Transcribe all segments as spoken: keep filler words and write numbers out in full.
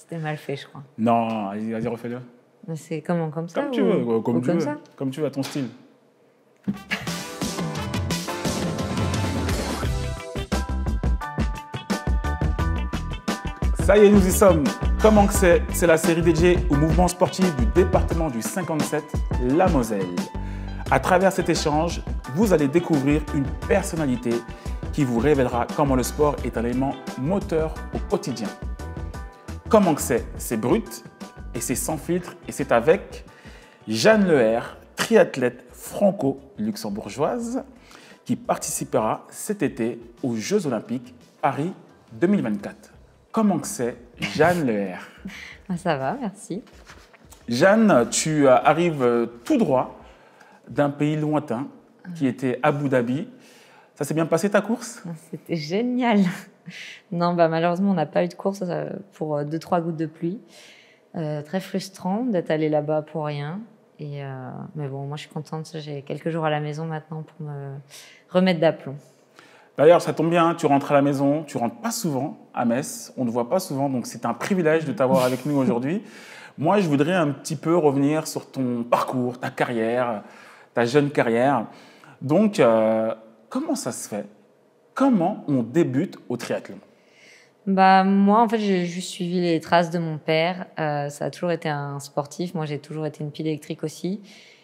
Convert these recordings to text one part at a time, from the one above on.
C'était mal fait, je crois. Non, vas-y, vas-y, refais-le. Mais c'est comment, comme ça Comme ou... tu veux, comme ou tu comme veux. ça Comme tu veux, à ton style. Ça y est, nous y sommes. Comment que c'est? C'est la série dédiée au mouvement sportif du département du cinquante-sept, la Moselle. À travers cet échange, vous allez découvrir une personnalité qui vous révélera comment le sport est un élément moteur au quotidien. Comment que c'est? C'est brut et c'est sans filtre et c'est avec Jeanne Leher, triathlète franco-luxembourgeoise qui participera cet été aux Jeux Olympiques Paris deux mille vingt-quatre. Comment que c'est, Jeanne Leher? Ça va, merci. Jeanne, tu arrives tout droit d'un pays lointain qui était Abu Dhabi. Ça s'est bien passé ta course? C'était génial. Non, bah, malheureusement, on n'a pas eu de course pour deux, trois gouttes de pluie. Euh, très frustrant d'être allé là-bas pour rien. Et euh, mais bon, moi, je suis contente. J'ai quelques jours à la maison maintenant pour me remettre d'aplomb. D'ailleurs, ça tombe bien, tu rentres à la maison, tu rentres pas souvent à Metz, on ne voit pas souvent, donc c'est un privilège de t'avoir avec nous aujourd'hui. Moi, je voudrais un petit peu revenir sur ton parcours, ta carrière, ta jeune carrière. Donc, euh, comment ça se fait? Comment on débute au triathlon? Bah, moi, en fait, j'ai juste suivi les traces de mon père. Euh, ça a toujours été un sportif. Moi, j'ai toujours été une pile électrique aussi.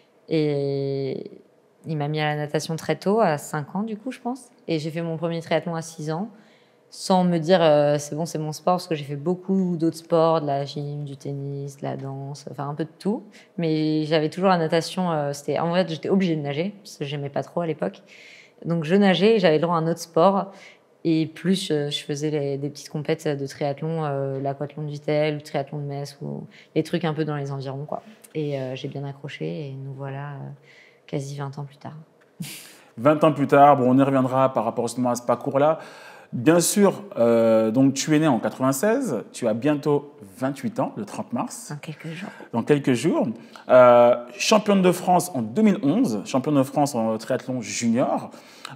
Et il m'a mis à la natation très tôt, à cinq ans du coup, je pense. Et j'ai fait mon premier triathlon à six ans, sans me dire euh, c'est bon, c'est mon sport, parce que j'ai fait beaucoup d'autres sports, de la gym, du tennis, de la danse, enfin un peu de tout. Mais j'avais toujours la natation, euh, c'était, en vrai, j'étais obligée de nager, parce que j'aimais pas trop à l'époque. Donc je nageais et j'avais le droit à un autre sport. Et plus je, je faisais les, des petites compètes de triathlon, euh, l'aquathlon de Vittel, le triathlon de Metz, ou les trucs un peu dans les environs, quoi. Et euh, j'ai bien accroché et nous voilà euh, quasi vingt ans plus tard. vingt ans plus tard, bon, on y reviendra par rapport justement à ce parcours-là. Bien sûr, euh, donc tu es né en quatre-vingt-seize, tu as bientôt vingt-huit ans, le trente mars. Dans quelques jours. Dans quelques jours. Euh, championne de France en deux mille onze, championne de France en triathlon junior.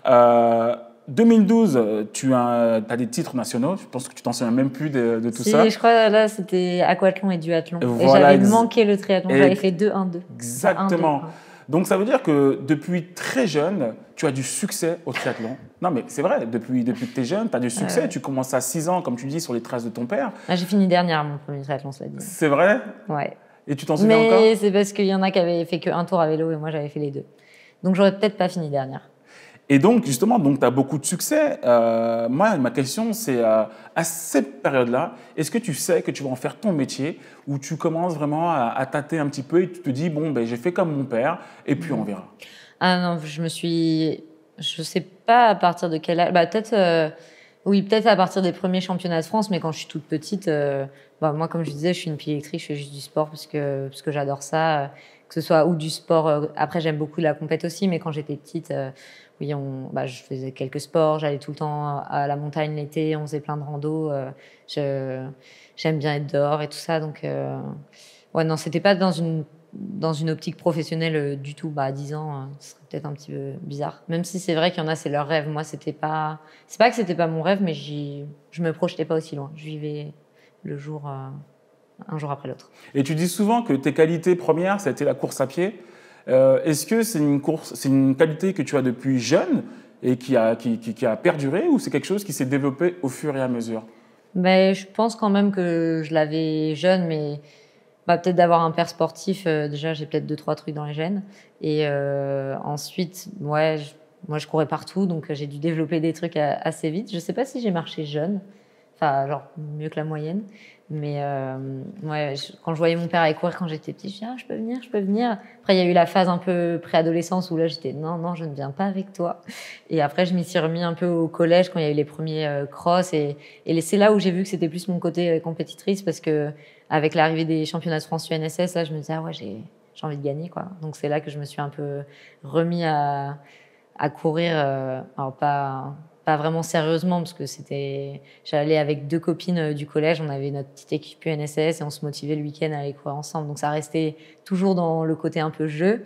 Euh, deux mille douze, tu as, as des titres nationaux. Je pense que tu t'en souviens même plus de, de tout si, ça. Je crois là, c'était aquathlon et duathlon. Voilà, et j'avais manqué le triathlon. J'avais fait deux un deux. Exactement. un, deux, un. Donc ça veut dire que depuis très jeune, tu as du succès au triathlon. Non mais c'est vrai, depuis, depuis que tu es jeune, tu as du succès. Euh... Tu commences à six ans, comme tu dis, sur les traces de ton père. Ah, j'ai fini dernière mon premier triathlon, cela dit. C'est vrai? Ouais. Et tu t'en souviens mais encore? Mais c'est parce qu'il y en a qui avaient fait qu'un tour à vélo et moi j'avais fait les deux. Donc j'aurais peut-être pas fini dernière. Et donc, justement, tu as beaucoup de succès. Euh, moi, ma question, c'est euh, à cette période-là, est-ce que tu sais que tu vas en faire ton métier ou tu commences vraiment à, à tâter un petit peu et tu te dis, bon, ben, j'ai fait comme mon père et puis on verra? Ah non, je me suis... Je sais pas à partir de quel âge... Bah, peut-être... Euh... Oui, peut-être à partir des premiers championnats de France, mais quand je suis toute petite, euh... bah, moi, comme je disais, je suis une pile électrique, je fais juste du sport parce que, parce que j'adore ça. Euh, que ce soit ou du sport... Euh... Après, j'aime beaucoup la compète aussi, mais quand j'étais petite... Euh... Oui, on, bah, je faisais quelques sports, j'allais tout le temps à la montagne l'été, on faisait plein de randos. Euh, je, j'aime bien être dehors et tout ça. Donc, euh, ouais, non, c'était pas dans une, dans une optique professionnelle euh, du tout. Bah, à dix ans, euh, ce serait peut-être un petit peu bizarre. Même si c'est vrai qu'il y en a, c'est leur rêve. Moi, c'était pas, c'est pas que c'était pas mon rêve, mais j'y, je me projetais pas aussi loin. Je vivais le jour, euh, un jour après l'autre. Et tu dis souvent que tes qualités premières, c'était la course à pied. Euh, est-ce que c'est une course, c'est une qualité que tu as depuis jeune et qui a, qui, qui, qui a perduré ou c'est quelque chose qui s'est développé au fur et à mesure? Ben, je pense quand même que je l'avais jeune, mais bah, peut-être d'avoir un père sportif, euh, déjà j'ai peut-être deux, trois trucs dans les gènes. Et euh, ensuite, ouais, je, moi je courais partout, donc j'ai dû développer des trucs à, assez vite. Je sais pas si j'ai marché jeune, enfin genre mieux que la moyenne. Mais euh, ouais, je, quand je voyais mon père aller courir quand j'étais petite, je disais ah, je peux venir, je peux venir. Après, il y a eu la phase un peu préadolescence où là, j'étais non, non, je ne viens pas avec toi. Et après, je m'y suis remis un peu au collège quand il y a eu les premiers euh, cross. Et, et c'est là où j'ai vu que c'était plus mon côté euh, compétitrice parce que avec l'arrivée des championnats de France U N S S, là, je me disais ah ouais, j'ai, j'ai envie de gagner, quoi. Donc c'est là que je me suis un peu remis à, à courir. Euh, alors pas. Pas vraiment sérieusement, parce que c'était... J'allais avec deux copines du collège, on avait notre petite équipe U N S S et on se motivait le week-end à aller courir ensemble. Donc ça restait toujours dans le côté un peu jeu,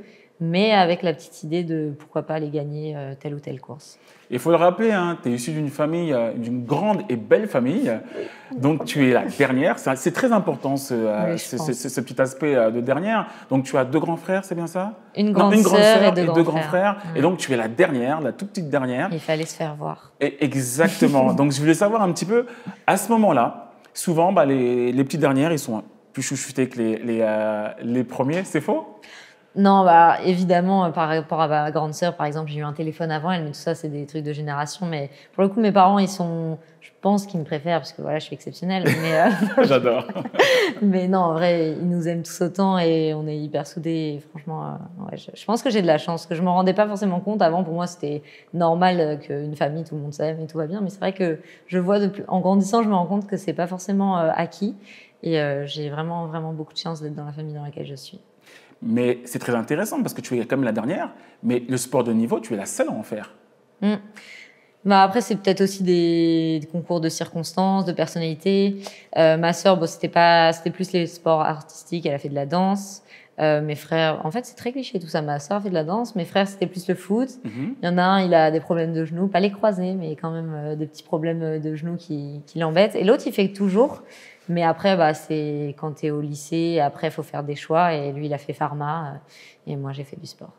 mais avec la petite idée de pourquoi pas aller gagner euh, telle ou telle course. Il faut le rappeler, hein, tu es issu d'une famille, d'une grande et belle famille, donc tu es la dernière. C'est très important ce, oui, ce, ce, ce, ce petit aspect de dernière. Donc tu as deux grands frères, c'est bien ça? Une grande, non, une grande sœur, sœur et deux, et grands, deux grands frères. frères. Ouais. Et donc tu es la dernière, la toute petite dernière. Il fallait se faire voir. Et exactement. Donc je voulais savoir un petit peu, à ce moment-là, souvent bah, les, les petites dernières, ils sont plus chouchoutés que les, les, euh, les premiers, c'est faux? Non, bah, évidemment, par rapport à ma grande sœur, par exemple, j'ai eu un téléphone avant elle, mais tout ça, c'est des trucs de génération. Mais pour le coup, mes parents, ils sont, je pense qu'ils me préfèrent parce que voilà, je suis exceptionnelle. Mais euh... J'adore. Mais non, en vrai, ils nous aiment tous autant et on est hyper soudés. Et franchement, euh, ouais, je, je pense que j'ai de la chance, que je m'en rendais pas forcément compte. Avant, pour moi, c'était normal qu'une famille, tout le monde s'aime et tout va bien. Mais c'est vrai que je vois, de plus... en grandissant, je me rends compte que c'est pas forcément euh, acquis. Et euh, j'ai vraiment, vraiment beaucoup de chance d'être dans la famille dans laquelle je suis. Mais c'est très intéressant parce que tu es quand même la dernière, mais le sport de niveau, tu es la seule à en faire. Mmh. Bah après, c'est peut-être aussi des, des concours de circonstances, de personnalité. Euh, ma sœur, bon, c'était pas, c'était plus les sports artistiques, elle a fait de la danse. Euh, mes frères, en fait, c'est très cliché tout ça. Ma sœur a fait de la danse, mes frères, c'était plus le foot. Mmh. Il y en a un, il a des problèmes de genoux, pas les croisés, mais quand même euh, des petits problèmes de genoux qui, qui l'embêtent. Et l'autre, il fait toujours. Mais après, bah, c'est quand tu es au lycée, après, il faut faire des choix. Et lui, il a fait pharma et moi, j'ai fait du sport.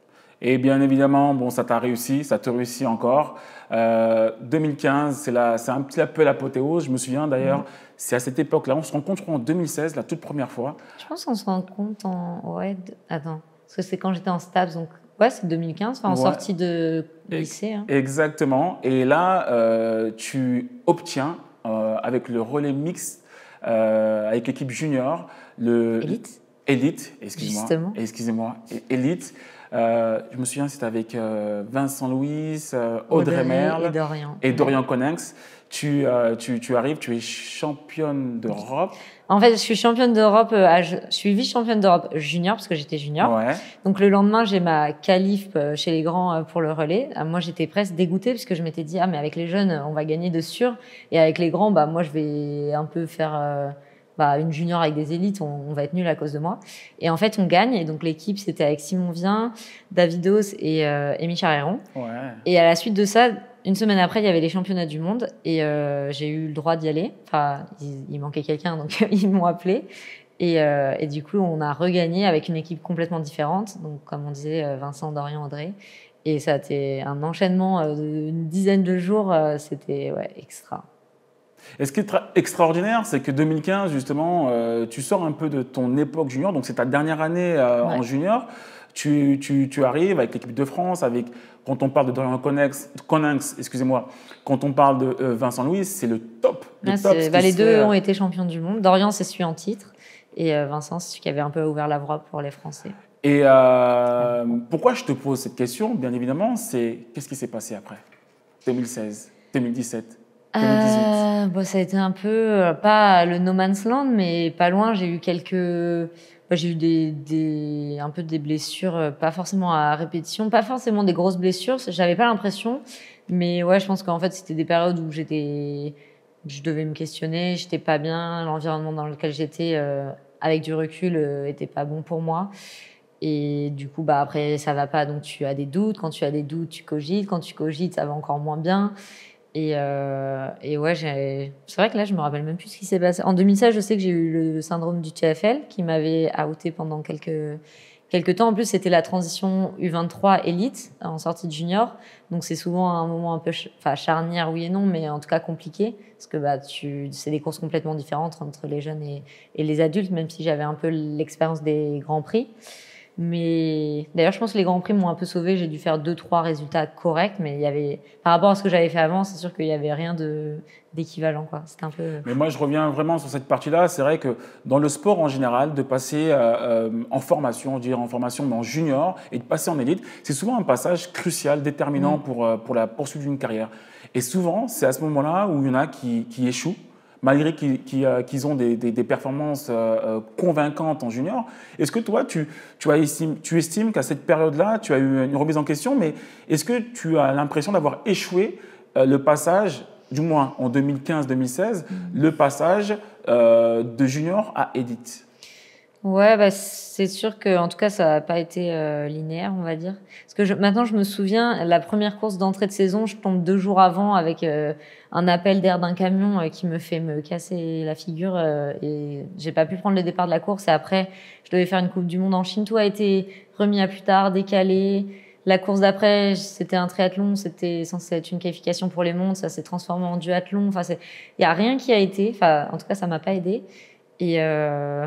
Et bien évidemment, bon, ça t'a réussi, ça te réussit encore. Euh, deux mille quinze, c'est un petit peu l'apothéose. Je me souviens d'ailleurs, mmh. c'est à cette époque-là, on se rencontre en deux mille seize, la toute première fois. Je pense qu'on se rencontre en... Ouais, de... Attends, parce que c'est quand j'étais en STAPS, donc ouais, c'est deux mille quinze, enfin, en ouais. sortie de lycée. Hein. Exactement. Et là, euh, tu obtiens, euh, avec le relais mixte, Euh, avec l'équipe junior, le Élite. Élite, excusez-moi, excusez-moi, Élite. Euh, je me souviens, c'était avec euh, Vincent Louis, euh, Audrey, Audrey Merle et Dorian, et Dorian ouais. Coninx. Tu, euh, tu, tu arrives, tu es championne d'Europe. En fait, je suis championne d'Europe, euh, je suis vice-championne d'Europe junior, parce que j'étais junior. Ouais. Donc le lendemain, j'ai ma qualif chez les grands pour le relais. Moi, j'étais presque dégoûtée, parce que je m'étais dit, ah, mais avec les jeunes, on va gagner de sûr. Et avec les grands, bah, moi, je vais un peu faire euh, bah, une junior avec des élites, on, on va être nuls à cause de moi. Et en fait, on gagne. Et donc l'équipe, c'était avec Simon Vien, Davidos et euh, Amy Charéron. Ouais. Et à la suite de ça, une semaine après, il y avait les championnats du monde et euh, j'ai eu le droit d'y aller. Enfin, il, il manquait quelqu'un, donc ils m'ont appelé. Et, euh, et du coup, on a regagné avec une équipe complètement différente. Donc, comme on disait, Vincent, Dorian, Audrey. Et ça a été un enchaînement d'une dizaine de jours. C'était ouais, extra. Et ce qui est extraordinaire, c'est que deux mille quinze, justement, euh, tu sors un peu de ton époque junior. Donc, c'est ta dernière année euh, ouais. en junior. Tu, tu, tu arrives avec l'équipe de France, avec, quand on parle de Dorian Coninx, Coninx excusez-moi, quand on parle de euh, Vincent Louis, c'est le top. Le ah, top bah, les deux ont été champions du monde. Dorian, c'est celui en titre. Et euh, Vincent, c'est celui qui avait un peu ouvert la voie pour les Français. Et euh, pourquoi je te pose cette question, bien évidemment, c'est qu'est-ce qui s'est passé après deux mille seize, deux mille dix-sept, deux mille dix-huit euh, bon, ça a été un peu, pas le no man's land, mais pas loin. J'ai eu quelques... J'ai eu des, des, un peu des blessures, pas forcément à répétition, pas forcément des grosses blessures, j'avais pas l'impression, mais ouais, je pense qu'en fait, c'était des périodes où j'étais, je devais me questionner, j'étais pas bien, l'environnement dans lequel j'étais, euh, avec du recul, euh, était pas bon pour moi. Et du coup, bah, après, ça va pas, donc tu as des doutes. Quand tu as des doutes, tu cogites. Quand tu cogites, ça va encore moins bien. Et, euh, et ouais, c'est vrai que là, je me rappelle même plus ce qui s'est passé. En deux mille seize, je sais que j'ai eu le syndrome du T F L qui m'avait outé pendant quelques, quelques temps. En plus, c'était la transition U vingt-trois élite en sortie de junior. Donc, c'est souvent un moment un peu ch enfin, charnière, oui et non, mais en tout cas compliqué. Parce que bah, c'est des courses complètement différentes entre les jeunes et, et les adultes, même si j'avais un peu l'expérience des Grands Prix. Mais d'ailleurs, je pense que les Grands Prix m'ont un peu sauvée. J'ai dû faire deux, trois résultats corrects, mais il y avait, par rapport à ce que j'avais fait avant, c'est sûr qu'il n'y avait rien d'équivalent, quoi. C'était un peu. Mais moi, je reviens vraiment sur cette partie-là. C'est vrai que dans le sport en général, de passer euh, en formation, je dirais en formation, mais en junior, et de passer en élite, c'est souvent un passage crucial, déterminant mmh. pour, pour la poursuite d'une carrière. Et souvent, c'est à ce moment-là où il y en a qui, qui échouent, malgré qu'ils qu'ils ont des, des, des performances euh, convaincantes en junior. Est-ce que toi, tu, tu, as estime, tu estimes qu'à cette période-là, tu as eu une remise en question, mais est-ce que tu as l'impression d'avoir échoué euh, le passage, du moins en deux mille quinze deux mille seize, mmh. le passage euh, de junior à élite? Ouais, bah, c'est sûr que, en tout cas, ça n'a pas été euh, linéaire, on va dire. Parce que je, maintenant, je me souviens, la première course d'entrée de saison, je tombe deux jours avant avec euh, un appel d'air d'un camion euh, qui me fait me casser la figure euh, et j'ai pas pu prendre le départ de la course. Et après, je devais faire une Coupe du Monde en Chine. Tout a été remis à plus tard, décalé. La course d'après, c'était un triathlon, c'était censé être une qualification pour les mondes, ça s'est transformé en duathlon. Enfin, il y a rien qui a été. Enfin, en tout cas, ça m'a pas aidé. Et euh,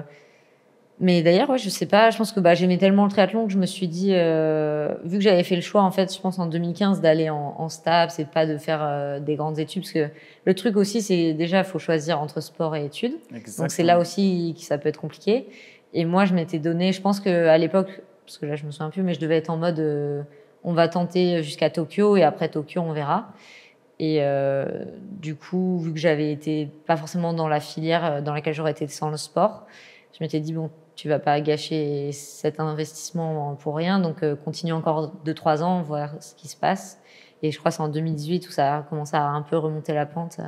Mais d'ailleurs, ouais, je sais pas, je pense que bah, j'aimais tellement le triathlon que je me suis dit, euh, vu que j'avais fait le choix, en fait, je pense en deux mille quinze d'aller en, en STAPS et pas de faire euh, des grandes études, parce que le truc aussi, c'est déjà, il faut choisir entre sport et études. Exactement. Donc c'est là aussi que ça peut être compliqué. Et moi, je m'étais donné, je pense qu'à l'époque, parce que là, je me souviens plus, mais je devais être en mode, euh, on va tenter jusqu'à Tokyo et après Tokyo, on verra. Et euh, du coup, vu que j'avais été pas forcément dans la filière dans laquelle j'aurais été sans le sport, je m'étais dit, bon, tu vas pas gâcher cet investissement pour rien, donc euh, continue encore deux trois ans, voir ce qui se passe. Et je crois que c'est en deux mille dix-huit où ça a commencé à un peu remonter la pente.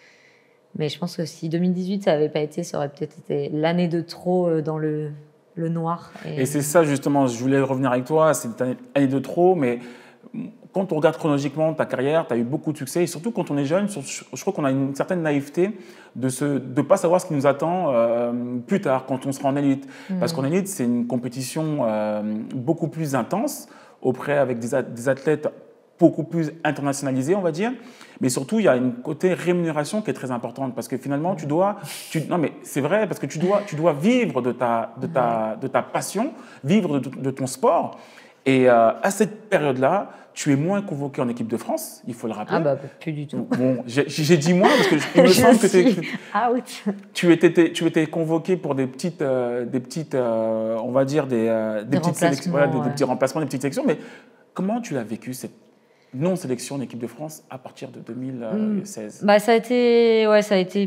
Mais je pense que si deux mille dix-huit, ça avait pas été, ça aurait peut-être été l'année de trop dans le, le noir. Et, et c'est ça, justement, je voulais revenir avec toi, c'est une année de trop, mais quand on regarde chronologiquement ta carrière, tu as eu beaucoup de succès, et surtout quand on est jeune, je crois qu'on a une certaine naïveté de ne de pas savoir ce qui nous attend euh, plus tard, quand on sera en élite. Mmh. Parce qu'en élite, c'est une compétition euh, beaucoup plus intense, auprès avec des, des athlètes beaucoup plus internationalisés, on va dire. Mais surtout, il y a une côté rémunération qui est très importante, parce que finalement, tu dois... Tu, non, mais c'est vrai, parce que tu dois, tu dois vivre de ta, de, ta, de ta passion, vivre de, de ton sport. Et euh, à cette période-là, tu es moins convoqué en équipe de France, il faut le rappeler. Ah bah plus du tout. Bon, j'ai dit moins parce que je, il me semble que out. tu étais, tu étais convoqué pour des petites, euh, des petites, euh, on va dire des, euh, des, des petites sélections, voilà, des, ouais. des petits remplacements, des petites sélections. Mais comment tu l'as vécu cette non-sélection en équipe de France à partir de deux mille seize? Bah ça a été, ouais, ça a été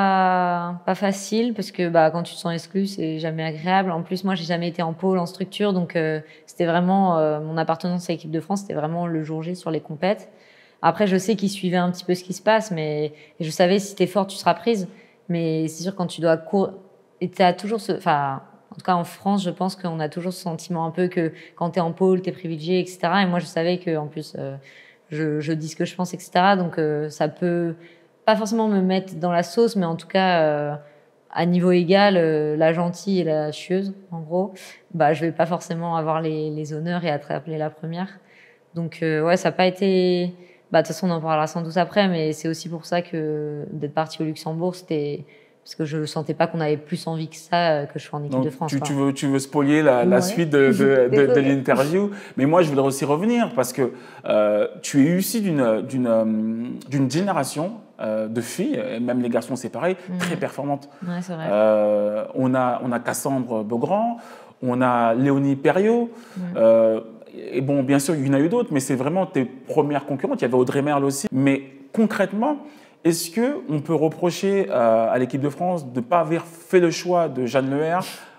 pas pas facile parce que bah quand tu te sens exclu, c'est jamais agréable. En plus, moi, j'ai jamais été en pôle, en structure, donc euh, c'était vraiment euh, mon appartenance à l'équipe de France, c'était vraiment le jour J sur les compètes. Après, je sais qu'ils suivaient un petit peu ce qui se passe, mais et je savais si t'es forte, tu seras prise. Mais c'est sûr quand tu dois courir, et t'as toujours ce, enfin. En tout cas, en France, je pense qu'on a toujours ce sentiment un peu que quand tu es en pôle, tu es privilégié, et cetera. Et moi, je savais qu'en plus, euh, je, je dis ce que je pense, et cetera. Donc, euh, ça peut pas forcément me mettre dans la sauce, mais en tout cas, euh, à niveau égal, euh, la gentille et la chieuse, en gros, bah, je vais pas forcément avoir les, les honneurs et être appelée la première. Donc, euh, ouais, ça n'a pas été... Bah, de toute façon, on en parlera sans doute après, mais c'est aussi pour ça que d'être partie au Luxembourg, c'était... Parce que je ne sentais pas qu'on avait plus envie que ça, que je sois en équipe Donc, de France. Tu, tu, veux, tu veux spoiler la, la ouais. suite de, de, de, de l'interview. Mais moi, je voudrais aussi revenir parce que euh, tu es issu d'une, d'une, d'une génération euh, de filles, et même les garçons, c'est pareil, mmh. très performantes. Ouais, c'est vrai. Euh, on, a, on a Cassandre Beaugrand, on a Léonie Perriot. Mmh. Euh, et bon, bien sûr, il y en a eu d'autres, mais c'est vraiment tes premières concurrentes. Il y avait Audrey Merle aussi. Mais concrètement, est-ce qu'on peut reprocher euh, à l'équipe de France de ne pas avoir fait le choix de Jeanne Leher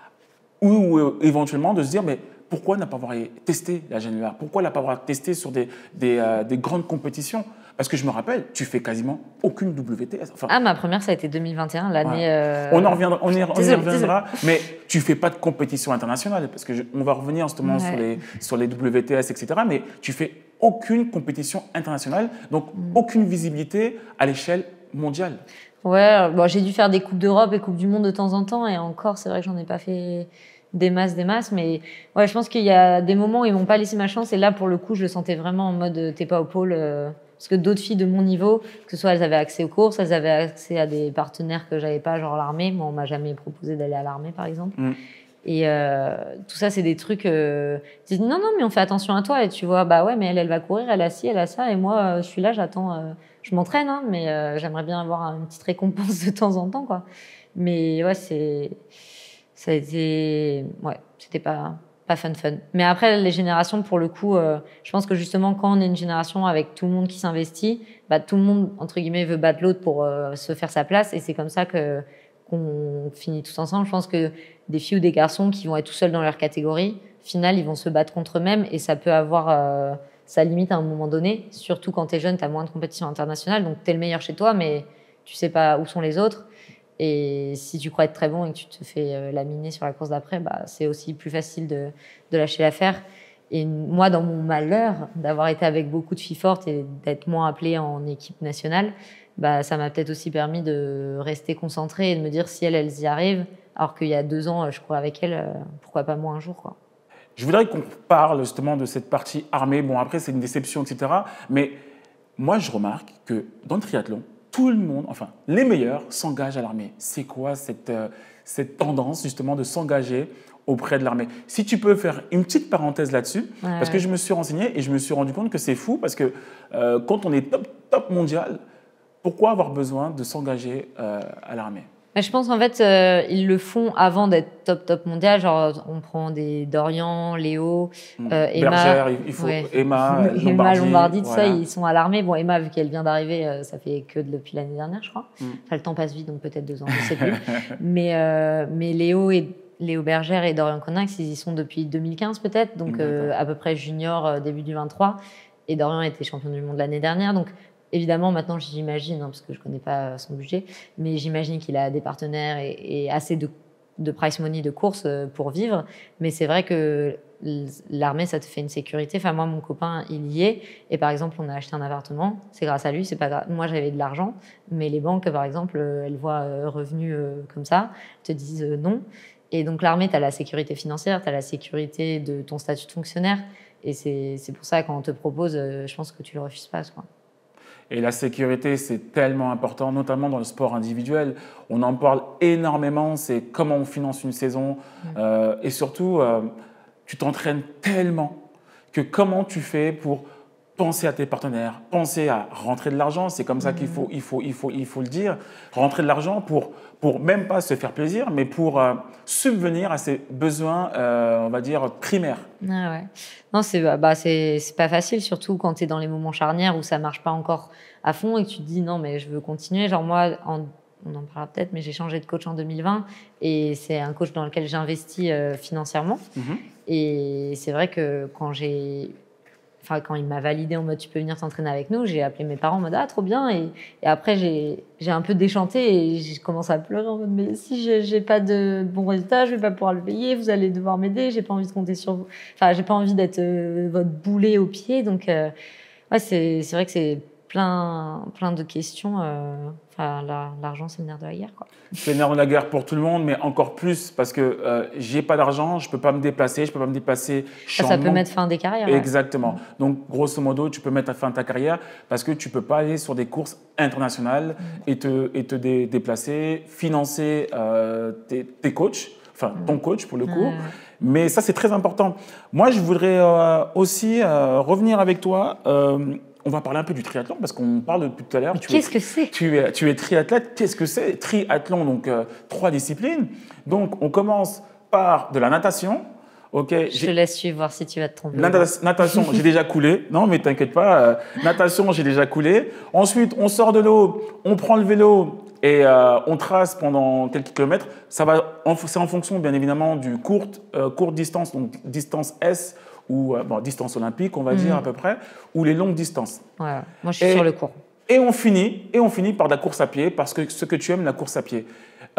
ou, ou éventuellement de se dire mais pourquoi ne pas avoir testé la Jeanne Leher? Pourquoi ne pas avoir testé sur des, des, euh, des grandes compétitions? Parce que je me rappelle, tu fais quasiment aucune W T S. Enfin, ah, ma première, ça a été deux mille vingt et un, l'année... Ouais. Euh... On, en reviendra, on, y, on désolé, y reviendra, mais tu ne fais pas de compétition internationale, parce qu'on va revenir justement ouais. sur, les, sur les W T S, et cetera, mais tu fais aucune compétition internationale, donc mm. aucune visibilité à l'échelle mondiale. Ouais, bon, j'ai dû faire des Coupes d'Europe et Coupes du Monde de temps en temps, et encore, c'est vrai que j'en ai pas fait des masses, des masses, mais ouais, je pense qu'il y a des moments où ils m'ont pas laissé ma chance, et là, pour le coup, je le sentais vraiment en mode t'es pas au pôle... Euh... Parce que d'autres filles de mon niveau, que ce soit elles avaient accès aux courses, elles avaient accès à des partenaires que j'avais pas, genre l'armée. Moi, on m'a jamais proposé d'aller à l'armée, par exemple. Mm. Et euh, tout ça, c'est des trucs... Euh, ils disent, non, non, mais on fait attention à toi. Et tu vois, bah ouais, mais elle, elle va courir, elle a ci, elle a ça. Et moi, euh, je suis là, j'attends... Euh, je m'entraîne, hein, mais euh, j'aimerais bien avoir une petite récompense de temps en temps, quoi. Mais ouais, c'est... Ça a été... Ouais, c'était pas... pas fun fun. Mais après, les générations, pour le coup, euh, je pense que justement, quand on est une génération avec tout le monde qui s'investit, bah, tout le monde, entre guillemets, veut battre l'autre pour euh, se faire sa place. Et c'est comme ça que, qu'on finit tous ensemble. Je pense que des filles ou des garçons qui vont être tout seuls dans leur catégorie, au final, ils vont se battre contre eux-mêmes et ça peut avoir euh, sa limite à un moment donné. Surtout quand t'es jeune, t'as moins de compétition internationale, donc t'es le meilleur chez toi, mais tu sais pas où sont les autres. Et si tu crois être très bon et que tu te fais euh, laminer sur la course d'après, bah, c'est aussi plus facile de, de lâcher l'affaire. Et moi, dans mon malheur d'avoir été avec beaucoup de filles fortes et d'être moins appelée en équipe nationale, bah, ça m'a peut-être aussi permis de rester concentrée et de me dire si elles, elles y arrivent, alors qu'il y a deux ans, je courais avec elles, pourquoi pas moi un jour, quoi. Je voudrais qu'on parle justement de cette partie armée. Bon, après, c'est une déception, et cetera. Mais moi, je remarque que dans le triathlon, tout le monde, enfin, les meilleurs s'engagent à l'armée. C'est quoi cette, euh, cette tendance justement de s'engager auprès de l'armée? Si tu peux faire une petite parenthèse là-dessus, ouais, parce que je me suis renseigné et je me suis rendu compte que c'est fou parce que euh, quand on est top, top mondial, pourquoi avoir besoin de s'engager euh, à l'armée? Je pense qu'en fait, euh, ils le font avant d'être top, top mondial. Genre, on prend des Dorian, Léo, euh, Emma. Bergère, il faut ouais. Emma, Lombardi. Emma, Lombardi, tout voilà. Ça, ils sont à l'armée. Bon, Emma, vu qu'elle vient d'arriver, euh, ça fait que depuis l'année dernière, je crois. Mm. Enfin, le temps passe vite, donc peut-être deux ans, je ne sais plus. mais, euh, mais Léo et Léo Bergère et Dorian Coninx, ils y sont depuis deux mille quinze peut-être, donc euh, à peu près junior, euh, début du vingt-trois. Et Dorian était champion du monde l'année dernière, donc évidemment, maintenant, j'imagine, hein, parce que je ne connais pas son budget, mais j'imagine qu'il a des partenaires et, et assez de, de price money de course pour vivre. Mais c'est vrai que l'armée, ça te fait une sécurité. Enfin, moi, mon copain, il y est. Et par exemple, on a acheté un appartement. C'est grâce à lui. C'est pas grave. Moi, j'avais de l'argent. Mais les banques, par exemple, elles voient revenus comme ça, te disent non. Et donc, l'armée, tu as la sécurité financière, tu as la sécurité de ton statut de fonctionnaire. Et c'est pour ça, quand on te propose, je pense que tu le refuses pas, quoi. Et la sécurité, c'est tellement important, notamment dans le sport individuel. On en parle énormément, c'est comment on finance une saison. Mmh. Euh, et surtout, euh, tu t'entraînes tellement que comment tu fais pour penser à tes partenaires, penser à rentrer de l'argent. C'est comme ça qu'il faut, il faut, il faut, il faut le dire. Rentrer de l'argent pour, pour même pas se faire plaisir, mais pour euh, subvenir à ses besoins, euh, on va dire, primaires. Ah ouais. Non, c'est bah, c'est pas facile, surtout quand tu es dans les moments charnières où ça marche pas encore à fond et que tu te dis non, mais je veux continuer. Genre moi, en, on en parlera peut-être, mais j'ai changé de coach en deux mille vingt et c'est un coach dans lequel j'ai investi euh, financièrement. Mm-hmm. Et c'est vrai que quand j'ai... Enfin, quand il m'a validé en mode tu peux venir t'entraîner avec nous, j'ai appelé mes parents en mode ah trop bien et, et après j'ai un peu déchanté et j'ai commencé à pleurer en mode mais si j'ai pas de bons résultats, je vais pas pouvoir le payer, vous allez devoir m'aider, j'ai pas envie de compter sur vous, enfin j'ai pas envie d'être euh, votre boulet au pied, donc euh, ouais c'est c'est vrai que c'est plein plein de questions. Euh, enfin l'argent c'est le nerf de la guerre, quoi. C'est le nerf de la guerre pour tout le monde, mais encore plus parce que euh, j'ai pas d'argent, je peux pas me déplacer, je peux pas me déplacer. Ça, ça peut mettre fin à des carrières. Exactement. Ouais. Donc grosso modo, tu peux mettre fin à ta carrière parce que tu peux pas aller sur des courses internationales mmh. et te et te dé déplacer, financer euh, tes, tes coachs, enfin mmh. ton coach pour le coup. Mmh. Mais ça c'est très important. Moi, je voudrais euh, aussi euh, revenir avec toi. Euh, On va parler un peu du triathlon parce qu'on parle depuis tout à l'heure. Qu'est-ce que c'est? Tu es, tu es triathlète. Qu'est-ce que c'est? Triathlon, donc euh, trois disciplines. Donc, on commence par de la natation. Okay, je te laisse suivre, voir si tu vas te tromper. Natation, natation j'ai déjà coulé. Non, mais t'inquiète pas. Euh, natation, j'ai déjà coulé. Ensuite, on sort de l'eau, on prend le vélo et euh, on trace pendant quelques kilomètres. Ça va, c'est en fonction, bien évidemment, du courte, euh, courte distance, donc distance S, ou bon, distance olympique, on va mmh. dire à peu près, ou les longues distances. Ouais, moi, je suis et, sur le court. Et on finit, et on finit par de la course à pied, parce que ce que tu aimes, la course à pied.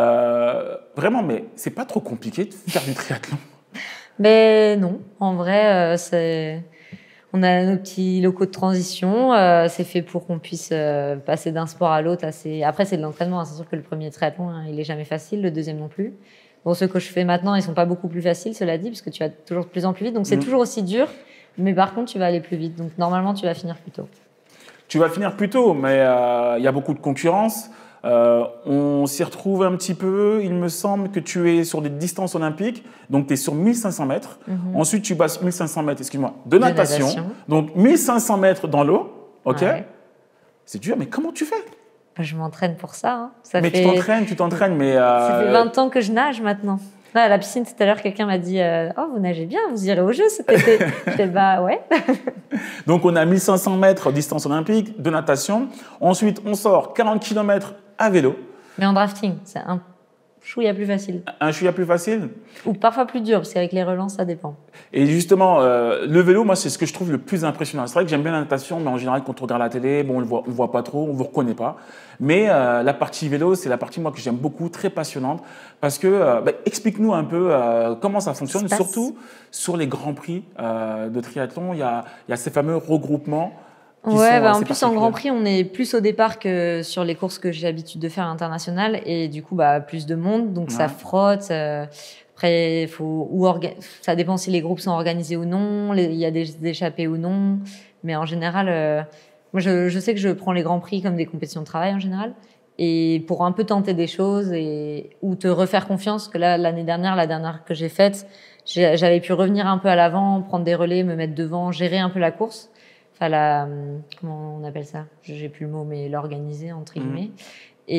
Euh, vraiment, mais c'est pas trop compliqué de faire du triathlon? Mais non, en vrai, euh, c'est... on a nos petits locaux de transition. Euh, c'est fait pour qu'on puisse euh, passer d'un sport à l'autre. Assez... Après, c'est de l'entraînement. Hein. C'est sûr que le premier triathlon, hein, il est jamais facile, le deuxième non plus. Bon, ceux que je fais maintenant, ils sont pas beaucoup plus faciles, cela dit, parce que tu vas toujours de plus en plus vite. Donc, c'est mmh. toujours aussi dur, mais par contre, tu vas aller plus vite. Donc, normalement, tu vas finir plus tôt. Tu vas finir plus tôt, mais il euh, y a beaucoup de concurrence. Euh, on s'y retrouve un petit peu. Il me semble que tu es sur des distances olympiques. Donc, tu es sur mille cinq cents mètres. Mmh. Ensuite, tu passes mille cinq cents mètres, excuse-moi, de, de natation. natation. Donc, mille cinq cents mètres dans l'eau. OK. Ouais. C'est dur, mais comment tu fais? Je m'entraîne pour ça. Hein. ça mais fait... tu t'entraînes, tu t'entraînes, mais... Euh... Ça fait vingt ans que je nage maintenant. Là, à la piscine, tout à l'heure, quelqu'un m'a dit euh, « Oh, vous nagez bien, vous irez au jeu cet été ?» Je fais « Bah ouais. » Donc, on a mille cinq cents mètres distance olympique de natation. Ensuite, on sort quarante kilomètres à vélo. Mais en drafting, c'est un... chouïa plus facile. Un chouïa plus facile? Ou parfois plus dur, parce qu'avec les relances, ça dépend. Et justement, euh, le vélo, moi, c'est ce que je trouve le plus impressionnant. C'est vrai que j'aime bien la natation, mais en général, quand on regarde la télé, bon, on ne voit, on voit pas trop, on ne vous reconnaît pas. Mais euh, la partie vélo, c'est la partie moi, que j'aime beaucoup, très passionnante. Parce que, euh, bah, explique-nous un peu euh, comment ça fonctionne, surtout sur les grands prix euh, de triathlon. Il y a, il y a ces fameux regroupements. Ouais, bah en plus en Grand Prix, on est plus au départ que sur les courses que j'ai l'habitude de faire internationales et du coup bah plus de monde, donc ouais. ça frotte. Euh, après, faut ou orga... ça dépend si les groupes sont organisés ou non, il y a des échappées ou non, mais en général, euh, moi je, je sais que je prends les Grands Prix comme des compétitions de travail en général et pour un peu tenter des choses et ou te refaire confiance. Que là l'année dernière, la dernière que j'ai faite, j'avais pu revenir un peu à l'avant, prendre des relais, me mettre devant, gérer un peu la course. Enfin, la, comment on appelle ça? J'ai plus le mot, mais l'organiser, entre guillemets. Mmh.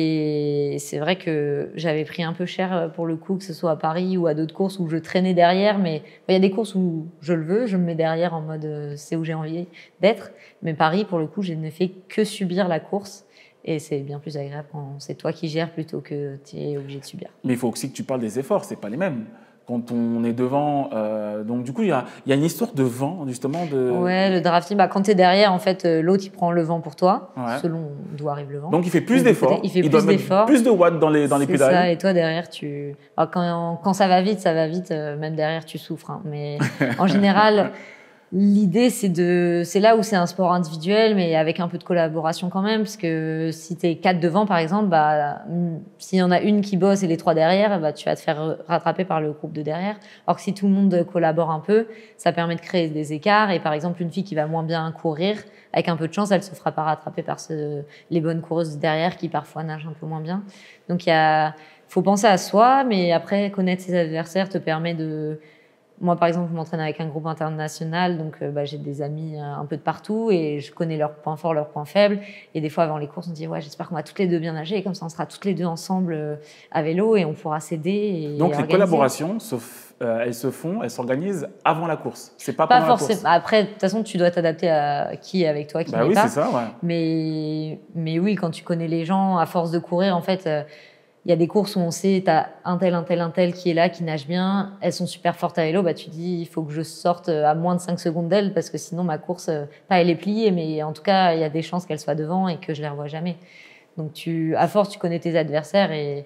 Et c'est vrai que j'avais pris un peu cher pour le coup, que ce soit à Paris ou à d'autres courses où je traînais derrière. Mais il y a des courses où je le veux, je me mets derrière en mode euh, c'est où j'ai envie d'être. Mais Paris, pour le coup, je ne fais que subir la course. Et c'est bien plus agréable quand c'est toi qui gères plutôt que tu es obligé de subir. Mais il faut aussi que tu parles des efforts, c'est pas les mêmes. Quand on est devant, euh, donc du coup, il y a, y a une histoire de vent, justement. De... Ouais, le drafting, bah, quand tu es derrière, en fait, l'autre, il prend le vent pour toi, ouais. selon d'où arrive le vent. Donc, il fait plus d'efforts. Il fait il plus d'efforts. Plus de watts dans les, dans les pédales. C'est ça, et toi, derrière, tu... Alors, quand, quand ça va vite, ça va vite, euh, même derrière, tu souffres. Hein. Mais en général... L'idée, c'est de, c'est là où c'est un sport individuel, mais avec un peu de collaboration quand même, parce que si t'es quatre devant, par exemple, bah, s'il y en a une qui bosse et les trois derrière, bah, tu vas te faire rattraper par le groupe de derrière. Alors que si tout le monde collabore un peu, ça permet de créer des écarts. Et par exemple, une fille qui va moins bien courir, avec un peu de chance, elle se fera pas rattraper par ce, les bonnes coureuses derrière qui parfois nagent un peu moins bien. Donc il y a, faut penser à soi, mais après connaître ses adversaires te permet de Moi, par exemple, je m'entraîne avec un groupe international, donc euh, bah, j'ai des amis euh, un peu de partout et je connais leurs points forts, leurs points faibles. Et des fois, avant les courses, on se dit ouais, j'espère qu'on va toutes les deux bien nager et comme ça, on sera toutes les deux ensemble euh, à vélo et on pourra s'aider. Et donc, organiser. Les collaborations, sauf, euh, elles se font, elles s'organisent avant la course. C'est pas, pas pendant forcément. la course. Après, de toute façon, tu dois t'adapter à qui est avec toi, qui bah n'est oui, pas. c'est ça, ouais. Mais, mais oui, quand tu connais les gens, à force de courir, en fait. Euh, Il y a des courses où on sait, tu as un tel, un tel, un tel qui est là, qui nage bien. Elles sont super fortes à vélo. Bah, tu dis, il faut que je sorte à moins de cinq secondes d'elles parce que sinon, ma course, pas elle est pliée, mais en tout cas, il y a des chances qu'elle soit devant et que je ne les revoie jamais. Donc, tu, à force, tu connais tes adversaires et,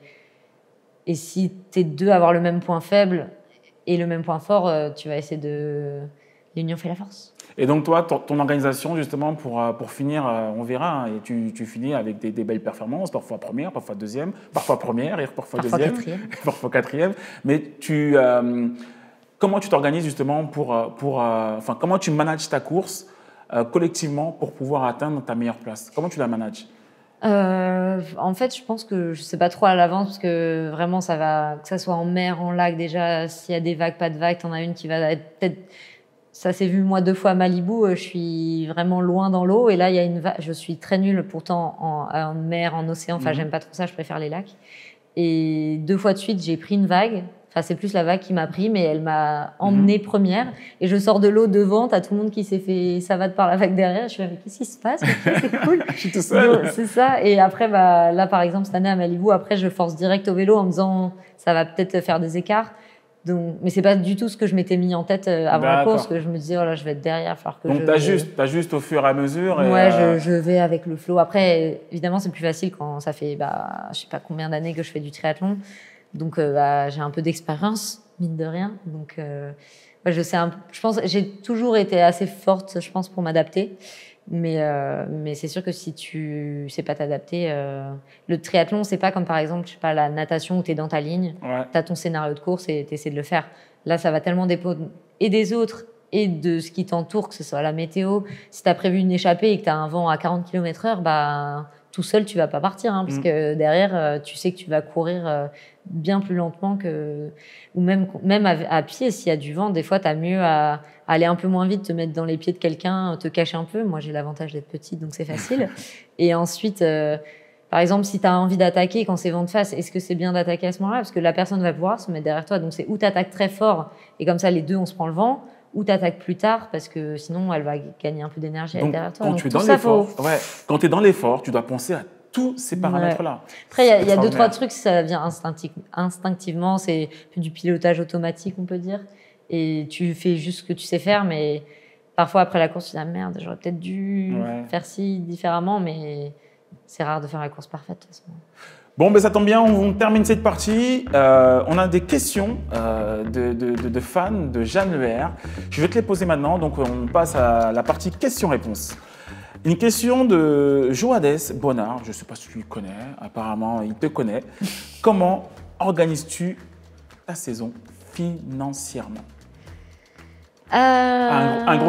et si tu es deux à avoir le même point faible et le même point fort, tu vas essayer de... L'union fait la force. Et donc, toi, ton, ton organisation, justement, pour, pour finir, on verra, hein, et tu, tu finis avec des, des belles performances, parfois première, parfois deuxième, parfois première, et parfois, parfois deuxième, quatrième. parfois quatrième. Mais tu, euh, comment tu t'organises, justement, pour, pour, euh, enfin, comment tu manages ta course euh, collectivement pour pouvoir atteindre ta meilleure place? Comment tu la manages? Euh, en fait, je pense que je sais pas trop à l'avance parce que vraiment, ça va, que ça soit en mer, en lac, déjà, s'il y a des vagues, pas de vagues, t'en as une qui va être peut-être. Ça s'est vu, moi, deux fois à Malibu, je suis vraiment loin dans l'eau. Et là, il y a une vague. Je suis très nulle, pourtant, en, en mer, en océan. Enfin, mmh. j'aime pas trop ça, je préfère les lacs. Et deux fois de suite, j'ai pris une vague. Enfin, c'est plus la vague qui m'a pris, mais elle m'a emmenée mmh. première. Et je sors de l'eau devant, t'as tout le monde qui s'est fait savate par la vague derrière. Je suis là, mais qu'est-ce qui se passe? C'est cool. Je suis tout seul. C'est ça. Et après, bah, là, par exemple, cette année à Malibu, après, je force direct au vélo en me disant, ça va peut-être faire des écarts. Donc, mais c'est pas du tout ce que je m'étais mis en tête avant la course, que je me disais, oh là, je vais être derrière. Que Donc, je... t'ajustes, t'ajustes au fur et à mesure. Et ouais, euh... je, je vais avec le flow. Après, évidemment, c'est plus facile quand ça fait, bah, je sais pas combien d'années que je fais du triathlon. Donc, euh, bah, j'ai un peu d'expérience, mine de rien. Donc, euh, ouais, je sais un peu, je pense, j'ai toujours été assez forte, je pense, pour m'adapter. Mais, euh, mais c'est sûr que si tu sais pas t'adapter, euh, le triathlon, c'est pas comme par exemple, je sais pas, la natation où tu es dans ta ligne, ouais. tu as ton scénario de course et tu essaies de le faire. Là, ça va tellement dépendre et des autres et de ce qui t'entoure, que ce soit la météo. Si tu as prévu une échappée et que tu as un vent à quarante kilomètres heure, bah, tout seul, tu vas pas partir, hein, parce mmh. que derrière, tu sais que tu vas courir bien plus lentement que, ou même, même à, à pied, s'il y a du vent, des fois, tu as mieux à aller un peu moins vite, te mettre dans les pieds de quelqu'un, te cacher un peu. Moi, j'ai l'avantage d'être petite, donc c'est facile. Et ensuite, euh, par exemple, si tu as envie d'attaquer quand c'est vent de face, est-ce que c'est bien d'attaquer à ce moment-là? Parce que la personne va pouvoir se mettre derrière toi. Donc, c'est où tu attaques très fort, et comme ça, les deux, on se prend le vent, ou tu attaques plus tard, parce que sinon, elle va gagner un peu d'énergie derrière toi. Quand donc, tu es dans l'effort, faut... ouais, quand tu es dans l'effort, tu dois penser à tous ces paramètres-là. Ouais. Après, il y a, y a deux, trois trucs, ça vient instinctif, instinctivement. C'est du pilotage automatique, on peut dire. Et tu fais juste ce que tu sais faire, mais parfois, après la course, tu te dis ah, merde, j'aurais peut-être dû ouais. faire ci différemment, mais c'est rare de faire la course parfaite, de toute façon. Bon, ben ça tombe bien, on, on termine cette partie. Euh, on a des questions euh, de, de, de, de fans de Jeanne Le R. Je vais te les poser maintenant, donc on passe à la partie questions-réponses. Une question de Joades Bonnard, je ne sais pas si tu le connais, apparemment il te connaît. Comment organises-tu ta saison financièrement? euh... Un, un gros...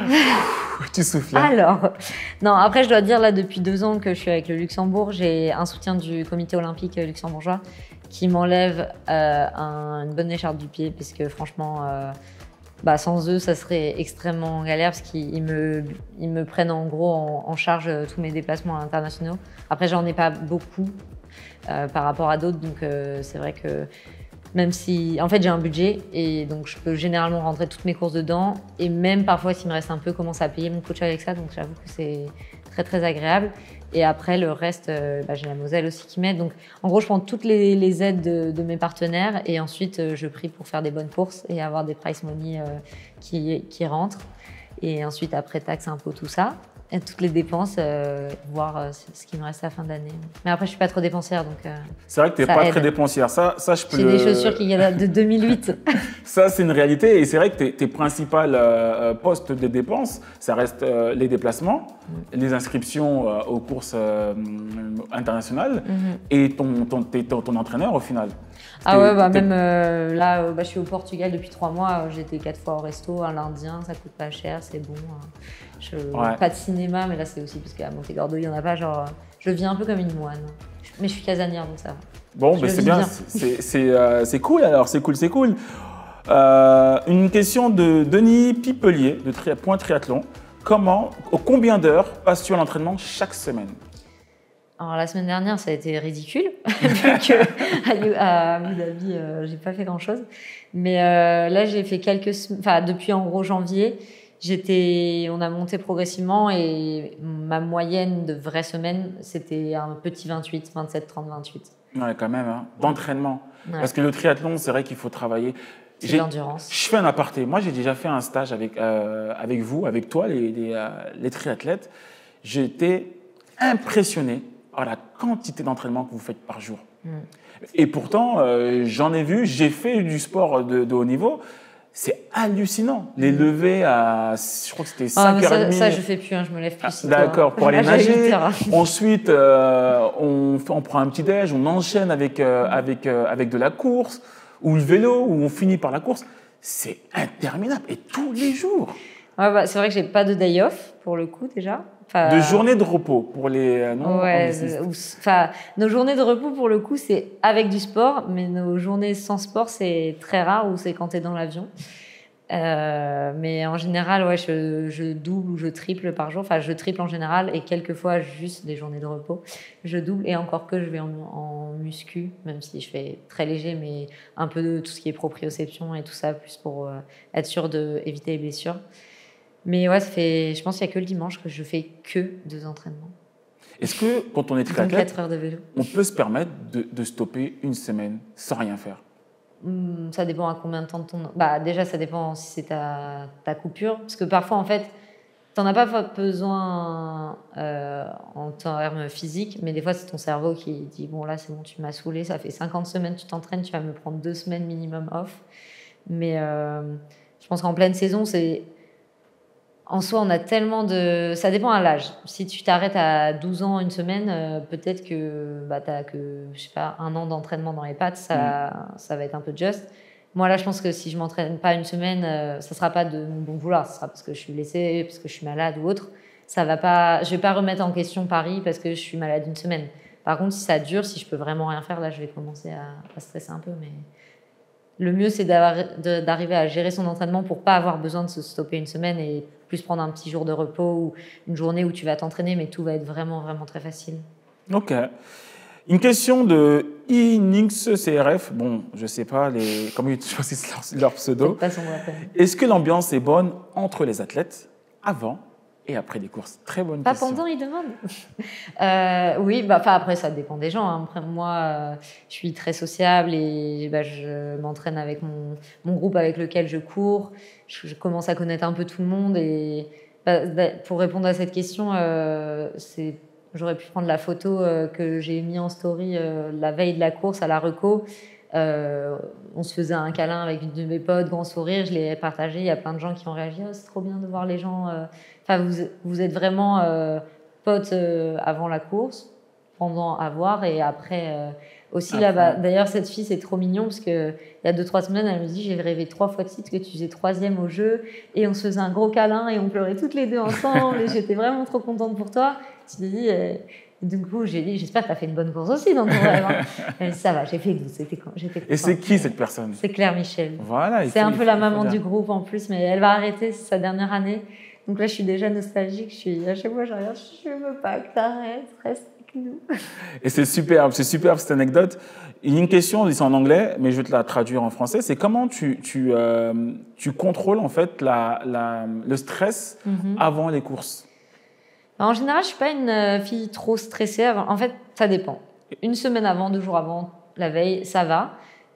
Tu souffles. Alors, non, après je dois dire là depuis deux ans que je suis avec le Luxembourg, j'ai un soutien du comité olympique luxembourgeois qui m'enlève euh, un, une bonne écharpe du pied parce que franchement, euh, bah, sans eux ça serait extrêmement galère parce qu'ils me, ils me prennent en gros en, en charge tous mes déplacements internationaux. Après j'en ai pas beaucoup euh, par rapport à d'autres, donc euh, c'est vrai que même si, en fait, j'ai un budget et donc je peux généralement rentrer toutes mes courses dedans et même parfois, s'il me reste un peu, commencer à payer mon coach avec ça. Donc, j'avoue que c'est très, très agréable. Et après, le reste, euh, bah, j'ai la Moselle aussi qui m'aide. Donc, en gros, je prends toutes les, les aides de, de mes partenaires et ensuite, euh, je prie pour faire des bonnes courses et avoir des price money euh, qui, qui rentrent. Et ensuite, après taxe, impôt, tout ça. Et toutes les dépenses, euh, voir euh, ce qui me reste à la fin d'année. Mais après, je suis pas trop dépensière, donc. Euh, c'est vrai que tu n'es pas aide. Très dépensière. Ça, ça je peux. J'ai le... des chaussures qui datent de deux mille huit. Ça, c'est une réalité. Et c'est vrai que tes, tes principales euh, postes de dépenses, ça reste euh, les déplacements, mm. les inscriptions euh, aux courses euh, internationales mm-hmm. et ton, ton, ton, ton entraîneur au final. Ah ouais, bah même euh, là, euh, bah, je suis au Portugal depuis trois mois. Euh, J'étais quatre fois au resto, un l'Indien, ça coûte pas cher, c'est bon. Euh, je, ouais. Pas de cinéma, mais là c'est aussi parce qu'à Montegordo, il y en a pas. Genre, je vis un peu comme une moine. Mais je suis casanière, donc ça va. Bon, bah, c'est bien, c'est euh, cool alors, c'est cool, c'est cool. Euh, une question de Denis Pipelier, de tri Point Triathlon. Comment, combien d'heures passes-tu à l'entraînement chaque semaine? Alors la semaine dernière, ça a été ridicule, vu qu'à Abu Dhabi, euh, j'ai pas fait grand-chose. Mais euh, là, j'ai fait quelques, enfin depuis en gros janvier, j'étais, on a monté progressivement et ma moyenne de vraies semaines, c'était un petit vingt-huit, vingt-sept, trente, vingt-huit. Ouais, quand même, hein. D'entraînement. Ouais. Parce que le triathlon, c'est vrai qu'il faut travailler. C'est l'endurance. Je fais un aparté. Moi, j'ai déjà fait un stage avec euh, avec vous, avec toi, les les, euh, les triathlètes. J'étais impressionné par la quantité d'entraînement que vous faites par jour. Mm. Et pourtant, euh, j'en ai vu, j'ai fait du sport de, de haut niveau. C'est hallucinant. Les mm. levées à, je crois que c'était cinq heures trente. Ça, ça, je fais plus, hein, je me lève plus. Ah, d'accord, pour aller nager. Ensuite, euh, on, on prend un petit déj, on enchaîne avec, euh, avec, euh, avec de la course, ou le vélo, ou on finit par la course. C'est interminable. Et tous les jours. Ouais, bah, c'est vrai que j'ai pas de day off, pour le coup, déjà. Enfin, de journées de repos pour les non ouais, enfin nos journées de repos pour le coup c'est avec du sport, mais nos journées sans sport c'est très rare ou c'est quand tu es dans l'avion. Euh, mais en général ouais je, je double ou je triple par jour, enfin je triple en général et quelquefois juste des journées de repos je double et encore que je vais en, en muscu, même si je fais très léger, mais un peu de tout ce qui est proprioception et tout ça plus pour euh, être sûr d'éviter les blessures. Mais ouais, ça fait, je pense qu'il n'y a que le dimanche que je fais que deux entraînements. Est-ce que quand on est triathlète, quatre heures de vélo, on peut se permettre de, de stopper une semaine sans rien faire? Hum, ça dépend à combien de temps de ton... Bah, déjà, ça dépend si c'est ta, ta coupure. Parce que parfois, en fait, tu n'en as pas besoin euh, en termes physiques, mais des fois, c'est ton cerveau qui dit « Bon, là, c'est bon, tu m'as saoulé, ça fait cinquante semaines que tu t'entraînes, tu vas me prendre deux semaines minimum off. » Mais euh, je pense qu'en pleine saison, c'est... En soi, on a tellement de... Ça dépend à l'âge. Si tu t'arrêtes à douze ans, une semaine, euh, peut-être que bah, tu n'as que, je sais pas, un an d'entraînement dans les pattes, ça, mmh. ça va être un peu juste. Moi, là, je pense que si je ne m'entraîne pas une semaine, euh, ça ne sera pas de mon bon vouloir. Ce sera parce que je suis blessée, parce que je suis malade ou autre. Ça va pas... Je ne vais pas remettre en question Paris parce que je suis malade une semaine. Par contre, si ça dure, si je peux vraiment rien faire, là, je vais commencer à, à stresser un peu. Mais le mieux, c'est d'arriver à gérer son entraînement pour ne pas avoir besoin de se stopper une semaine et plus prendre un petit jour de repos ou une journée où tu vas t'entraîner, mais tout va être vraiment, vraiment très facile. Ok. Une question de Inix C R F. Bon, je ne sais pas les... comment ils choisissent leur, leur pseudo. Est-ce que l'ambiance est bonne entre les athlètes avant et après les courses? Très bonne Pas question. Pas pendant, il demande. euh, oui, bah, après, ça dépend des gens. Hein. Après, moi, euh, je suis très sociable et bah, je m'entraîne avec mon, mon groupe avec lequel je cours. Je, je commence à connaître un peu tout le monde. Et bah, bah, pour répondre à cette question, euh, c'est, j'aurais pu prendre la photo euh, que j'ai mis en story euh, la veille de la course à la reco. Euh, on se faisait un câlin avec une de mes potes, grand sourire, je l'ai partagé. Il y a plein de gens qui ont réagi. Oh, c'est trop bien de voir les gens. Euh... Enfin, vous, vous êtes vraiment euh, potes euh, avant la course, pendant à voir et après euh, aussi là. Bah, d'ailleurs, cette fille, c'est trop mignon parce que il y a deux trois semaines, elle me dit j'ai rêvé trois fois de suite que tu faisais troisième au jeu et on se faisait un gros câlin et on pleurait toutes les deux ensemble et j'étais vraiment trop contente pour toi. Tu te dis. Euh... Du coup, j'ai dit, j'espère que tu as fait une bonne course aussi dans ton rêve. Hein. Elle dit, ça va, j'ai fait douze. C'était quand j'étais Et c'est qui cette personne? C'est Claire Michel. Voilà. C'est un peu la maman du groupe en plus, mais elle va arrêter, c'est sa dernière année. Donc là, je suis déjà nostalgique. Je suis, à chaque fois, je regarde, je veux pas que tu arrêtes, reste avec nous. Et c'est superbe, c'est superbe cette anecdote. Il y a une question, c'est en anglais, mais je vais te la traduire en français. C'est comment tu, tu, euh, tu contrôles en fait la, la, le stress mm-hmm. avant les courses? En général, je suis pas une fille trop stressée. En fait, ça dépend. Une semaine avant, deux jours avant, la veille, ça va.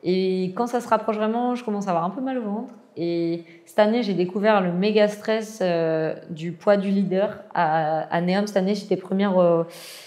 Et quand ça se rapproche vraiment, je commence à avoir un peu mal au ventre. Et cette année, j'ai découvert le méga stress euh, du poids du leader à, à Neom. Cette année, j'étais première au,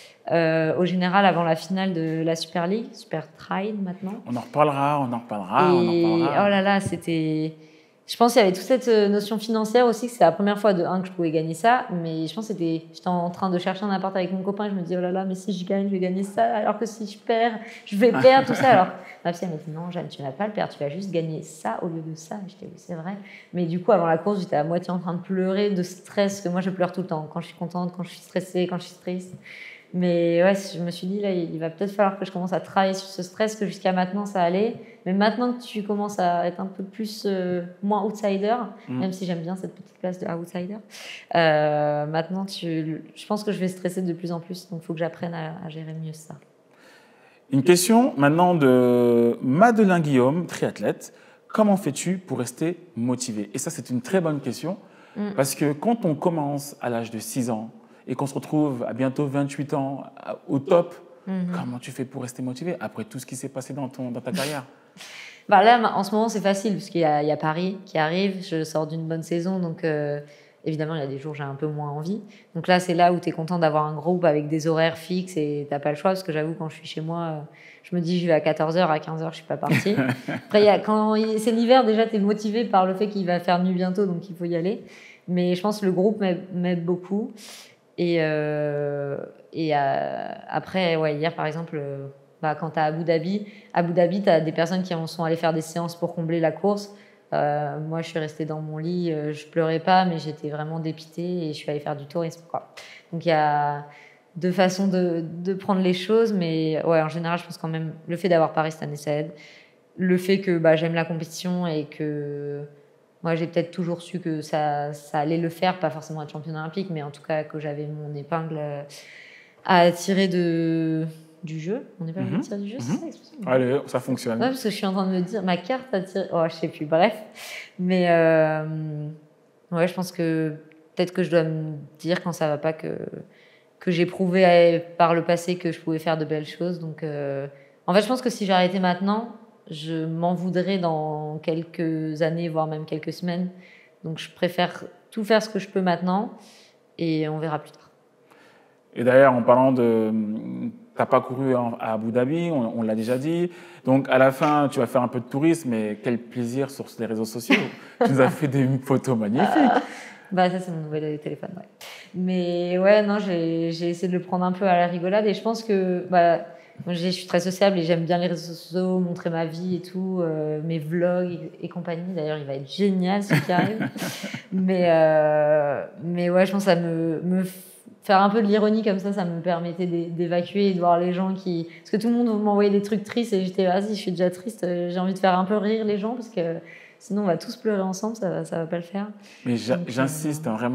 euh, au général avant la finale de la Super League, Super Trail maintenant. On en reparlera, on en reparlera, et, on en reparlera. Oh là là, c'était... Je pense qu'il y avait toute cette notion financière aussi, que c'est la première fois de un que je pouvais gagner ça, mais je pense que c'était, j'étais en train de chercher un appart avec mon copain et je me dis oh là là, mais si je gagne, je vais gagner ça, alors que si je perds, je vais perdre tout ça. Alors ma psy m'a dit non, Jeanne, tu vas pas le perdre, tu vas juste gagner ça au lieu de ça. Et j'étais oui, c'est vrai. Mais du coup, avant la course, j'étais à moitié en train de pleurer de stress, que moi je pleure tout le temps, quand je suis contente, quand je suis stressée, quand je suis triste. Mais ouais, je me suis dit, là, il va peut-être falloir que je commence à travailler sur ce stress, que jusqu'à maintenant, ça allait. Mais maintenant que tu commences à être un peu plus, euh, moins outsider, mmh. même si j'aime bien cette petite place de outsider, euh, maintenant, tu, je pense que je vais stresser de plus en plus. Donc, il faut que j'apprenne à, à gérer mieux ça. Une question maintenant de Madeleine Guillaume, triathlète. Comment fais-tu pour rester motivé? Et ça, c'est une très bonne question. Mmh. Parce que quand on commence à l'âge de six ans, et qu'on se retrouve à bientôt vingt-huit ans au top, mmh. comment tu fais pour rester motivé après tout ce qui s'est passé dans, ton, dans ta carrière? Bah là, en ce moment, c'est facile parce qu'il y a, il y a Paris qui arrive. Je sors d'une bonne saison, donc euh, évidemment, il y a des jours où j'ai un peu moins envie. Donc là, c'est là où tu es content d'avoir un groupe avec des horaires fixes et tu n'as pas le choix parce que j'avoue, quand je suis chez moi, je me dis je vais à quatorze heures, à quinze heures, je ne suis pas partie. Après, il y a, quand c'est l'hiver, déjà, tu es motivé par le fait qu'il va faire nuit bientôt, donc il faut y aller. Mais je pense que le groupe m'aide beaucoup. Et, euh, et euh, après, ouais, hier par exemple, euh, bah, quand tu es à Abu Dhabi, Abu Dhabi, tu as des personnes qui en sont allées faire des séances pour combler la course. Euh, moi, je suis restée dans mon lit, euh, je pleurais pas, mais j'étais vraiment dépitée et je suis allée faire du tourisme, quoi. Donc il y a deux façons de, de prendre les choses, mais ouais, en général, je pense quand même le fait d'avoir Paris cette année, ça aide. Le fait que bah, j'aime la compétition et que moi, j'ai peut-être toujours su que ça, ça allait le faire, pas forcément être championne olympique, mais en tout cas que j'avais mon épingle à tirer de, du jeu. On n'est pas mmh. à tirer du jeu, mmh. c'est ça l'expression? Allez, ça fonctionne. Ouais, parce que je suis en train de me dire, ma carte à tirer... Oh, je sais plus, bref. Mais euh, ouais, je pense que peut-être que je dois me dire quand ça va pas que, que j'ai prouvé par le passé que je pouvais faire de belles choses. Donc, euh, en fait, je pense que si j'arrêtais maintenant, je m'en voudrais dans quelques années, voire même quelques semaines. Donc, je préfère tout faire ce que je peux maintenant et on verra plus tard. Et d'ailleurs, en parlant de... Tu n'as pas couru à Abu Dhabi, on, on l'a déjà dit. Donc, à la fin, tu vas faire un peu de tourisme, mais quel plaisir sur les réseaux sociaux. Tu nous as fait des photos magnifiques. Euh, bah, ça, c'est mon nouvel téléphone, ouais. Mais ouais, non, j'ai, j'ai essayé de le prendre un peu à la rigolade et je pense que... Bah, moi, je suis très sociable et j'aime bien les réseaux sociaux, montrer ma vie et tout, euh, mes vlogs et, et compagnie. D'ailleurs, il va être génial ce qui arrive. mais, euh, mais ouais, je pense que ça me, me faire un peu de l'ironie comme ça, ça me permettait d'évacuer et de voir les gens qui... Parce que tout le monde m'envoyait des trucs tristes et j'étais, vas-y, je suis déjà triste, j'ai envie de faire un peu rire les gens parce que sinon on va tous pleurer ensemble, ça, ça va pas le faire. Mais j'insiste euh... vraiment,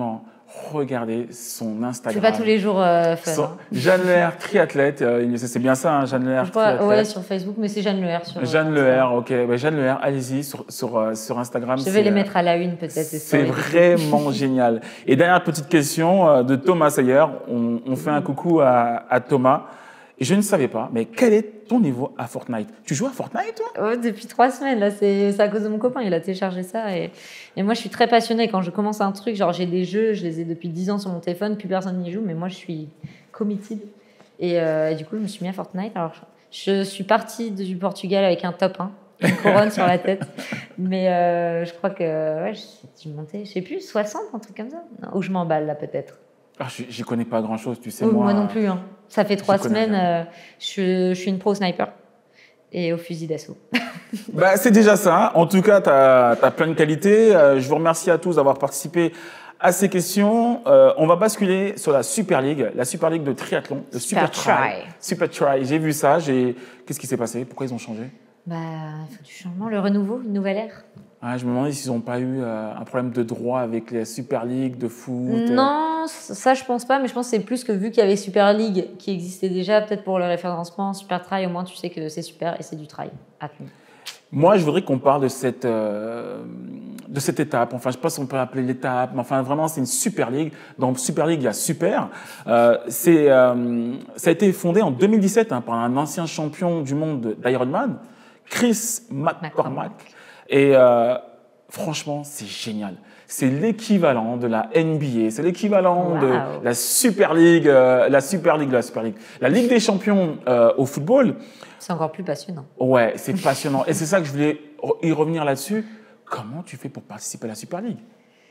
regardez son Instagram. C'est pas tous les jours euh, fun. Son... Hein. Jeanne Leher, triathlète. Euh, c'est bien ça, hein, Jeanne Leher, triathlète. Ouais, sur Facebook, mais c'est Jeanne Leher. Sur, Jeanne Leher, ok. Ouais, Jeanne Leher, allez-y sur, sur, euh, sur Instagram. Je vais les mettre à la une peut-être. C'est vraiment génial. Et dernière petite question euh, de Thomas Sayer. On, on fait un coucou à, à Thomas. Et je ne savais pas, mais quel est ton niveau à Fortnite? Tu joues à Fortnite, toi? Ouais, depuis trois semaines, là, c'est à cause de mon copain, il a téléchargé ça. Et, et moi, je suis très passionnée. Quand je commence un truc, genre j'ai des jeux, je les ai depuis dix ans sur mon téléphone, plus personne n'y joue, mais moi, je suis committed. Et, euh, et du coup, je me suis mis à Fortnite. Alors, je, je suis partie du Portugal avec un top un, une couronne sur la tête. Mais euh, je crois que ouais, je suis montée, je sais plus, soixante, un truc comme ça. Non, ou je m'emballe, là, peut-être. Ah, j'y connais pas grand-chose, tu sais, oh, moi. Moi non plus, hein. Ça fait trois semaines, euh, je, je suis une pro sniper et au fusil d'assaut. Bah, c'est déjà ça. En tout cas, tu as, as plein de qualités. Euh, je vous remercie à tous d'avoir participé à ces questions. Euh, on va basculer sur la Super League, la Super League de triathlon, le Super, Super Try. Try. Super Try. J'ai vu ça. Qu'est-ce qui s'est passé? Pourquoi ils ont changé? Bah, il faut du changement, le renouveau, une nouvelle ère. Ah, je me demandais s'ils n'ont pas eu euh, un problème de droit avec les Super League de foot. Non, ça je pense pas, mais je pense que c'est plus que vu qu'il y avait Super League qui existait déjà, peut-être pour le référencement, Super Try, au moins tu sais que c'est super et c'est du try. Moi, je voudrais qu'on parle de cette, euh, de cette étape. Enfin, je ne sais pas si on peut l'appeler l'étape, mais enfin, vraiment, c'est une Super League. Dans Super League, il y a Super. Euh, c'est, euh, ça a été fondé en deux mille dix-sept hein, par un ancien champion du monde d'Ironman, Chris McCormack. Et euh, franchement, c'est génial. C'est l'équivalent de la N B A, c'est l'équivalent wow. de la Super League, euh, la Super League, la Super League, la Ligue des Champions euh, au football. C'est encore plus passionnant. Ouais, c'est passionnant. Et c'est ça que je voulais y revenir là-dessus. Comment tu fais pour participer à la Super League?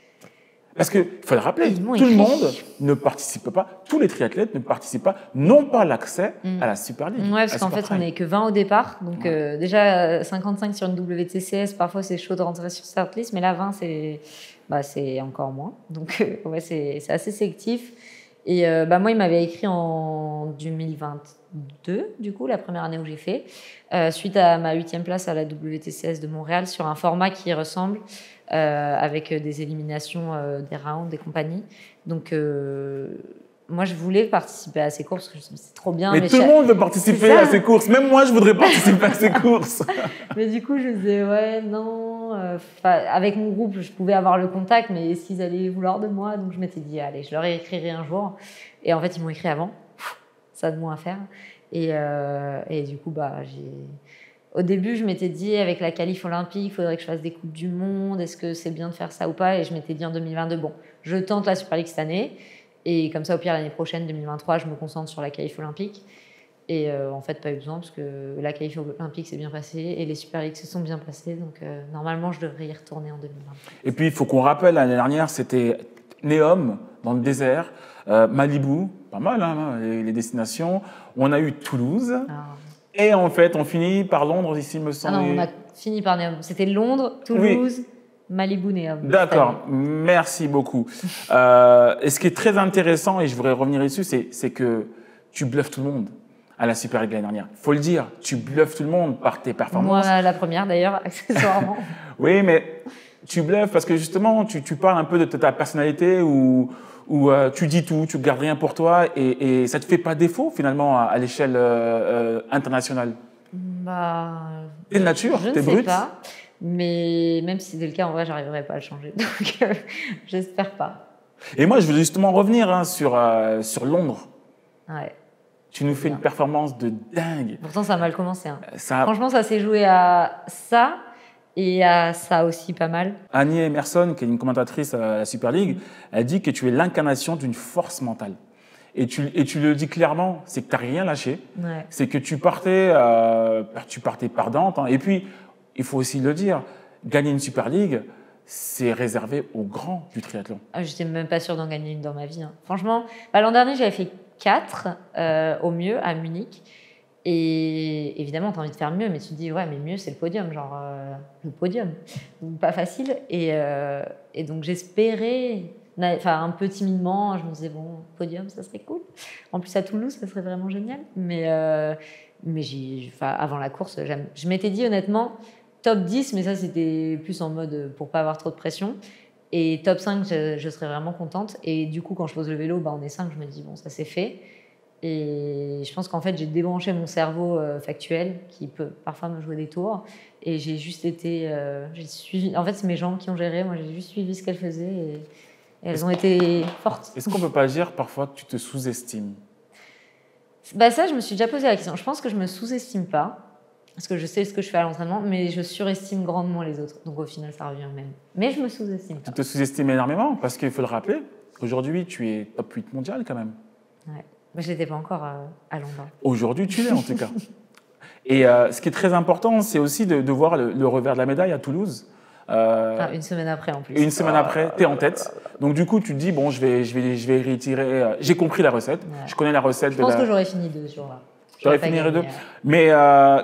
Parce qu'il faut le rappeler, tout le monde ne participe pas, tous les triathlètes ne participent pas, n'ont pas l'accès mmh. à la Super League. Ouais, parce qu'en fait, on n'est que vingt au départ. Donc, ouais. euh, déjà, cinquante-cinq sur une W T C S, parfois c'est chaud de rentrer sur cette liste, mais là, vingt, c'est bah, encore moins. Donc, euh, ouais, c'est assez sélectif. Et euh, bah, moi, il m'avait écrit en deux mille vingt-deux, du coup, la première année où j'ai fait, euh, suite à ma huitième place à la W T C S de Montréal, sur un format qui ressemble. Euh, avec des éliminations, euh, des rounds, des compagnies. Donc, euh, moi, je voulais participer à ces courses, parce que c'est trop bien. Mais, mais tout le monde veut participer à ces courses. Même moi, je voudrais participer à ces courses. Mais du coup, je me disais, ouais, non. Euh, avec mon groupe, je pouvais avoir le contact, mais s'ils allaient vouloir de moi, donc je m'étais dit, allez, je leur écrirai un jour. Et en fait, ils m'ont écrit avant. Ça a de moins à faire. Et, euh, et du coup, bah, j'ai... Au début, je m'étais dit, avec la qualif olympique, il faudrait que je fasse des Coupes du Monde. Est-ce que c'est bien de faire ça ou pas? Et je m'étais dit en deux mille vingt-deux, bon, je tente la Super League cette année. Et comme ça, au pire, l'année prochaine, deux mille vingt-trois, je me concentre sur la qualif olympique. Et euh, en fait, pas eu besoin, parce que la qualif olympique s'est bien passée et les Super Leagues se sont bien passées. Donc, euh, normalement, je devrais y retourner en deux mille vingt. Et puis, il faut qu'on rappelle, l'année dernière, c'était Neom, dans le désert, euh, Malibu, pas mal, hein, les, les destinations. On a eu Toulouse. Ah. Et en fait, on finit par Londres, ici, me semble. Ah non, on a fini par Neom. C'était Londres, Toulouse, oui. Malibu, Neom. D'accord, merci beaucoup. euh, et ce qui est très intéressant, et je voudrais revenir dessus, c'est que tu bluffes tout le monde à la Super League l'année dernière. Il faut le dire, tu bluffes tout le monde par tes performances. Moi, la première d'ailleurs, accessoirement. Oui, mais tu bluffes parce que justement, tu, tu parles un peu de ta personnalité ou... où euh, tu dis tout, tu ne gardes rien pour toi et, et ça ne te fait pas défaut finalement à, à l'échelle euh, euh, internationale? Bah, T'es de nature, t'es brute. Je ne sais pas, mais même si c'était le cas, en vrai, je n'arriverais pas à le changer. Donc, euh, j'espère pas. Et moi, je veux justement revenir hein, sur, euh, sur Londres. Ouais. Tu nous fais bien. Une performance de dingue. Pourtant, ça a mal commencé. Hein. Ça... Franchement, ça s'est joué à ça. Et à ça aussi pas mal. Annie Emerson, qui est une commentatrice à la Super League, elle dit que tu es l'incarnation d'une force mentale. Et tu, et tu le dis clairement, c'est que tu n'as rien lâché. Ouais. C'est que tu partais, euh, tu partais perdante. Hein. Et puis, il faut aussi le dire, gagner une Super League, c'est réservé aux grands du triathlon. Ah, je n'étais même pas sûre d'en gagner une dans ma vie. Hein. Franchement, bah, l'an dernier, j'avais fait quatre euh, au mieux à Munich. Et évidemment, tu as envie de faire mieux, mais tu te dis, ouais, mais mieux, c'est le podium, genre euh, le podium. Donc, pas facile. Et, euh, et donc, j'espérais, enfin, un peu timidement, je me disais, bon, podium, ça serait cool. En plus, à Toulouse, ça serait vraiment génial. Mais, euh, mais avant la course, je m'étais dit, honnêtement, top dix, mais ça, c'était plus en mode pour pas avoir trop de pression. Et top cinq, je, je serais vraiment contente. Et du coup, quand je pose le vélo, bah, on est cinq, je me dis, bon, ça c'est fait. Et je pense qu'en fait, j'ai débranché mon cerveau euh, factuel, qui peut parfois me jouer des tours. Et j'ai juste été... Euh, j'ai suivi... En fait, c'est mes jambes qui ont géré. Moi, j'ai juste suivi ce qu'elles faisaient. Et, et elles ont été fortes. Est-ce qu'on ne peut pas dire parfois que tu te sous-estimes? Bah ça, je me suis déjà posé la question. Je pense que je ne me sous-estime pas. Parce que je sais ce que je fais à l'entraînement, mais je surestime grandement les autres. Donc au final, ça revient au même. Mais je me sous-estime pas. Tu te sous-estimes énormément, parce qu'il faut le rappeler, aujourd'hui, tu es top huit mondial quand même. Ouais. Mais je ne l'étais pas encore à, à Londres. Aujourd'hui, tu l'es en tout cas. Et euh, ce qui est très important, c'est aussi de, de voir le, le revers de la médaille à Toulouse. Euh, ah, une semaine après en plus. Une semaine oh, après, tu es en tête. Donc du coup, tu te dis, bon, je vais, je vais, je vais retirer. Euh, j'ai compris la recette. Ouais. Je connais la recette. Je pense la... que j'aurais fini deux jours-là. J'aurais fini deux. Mais... Euh,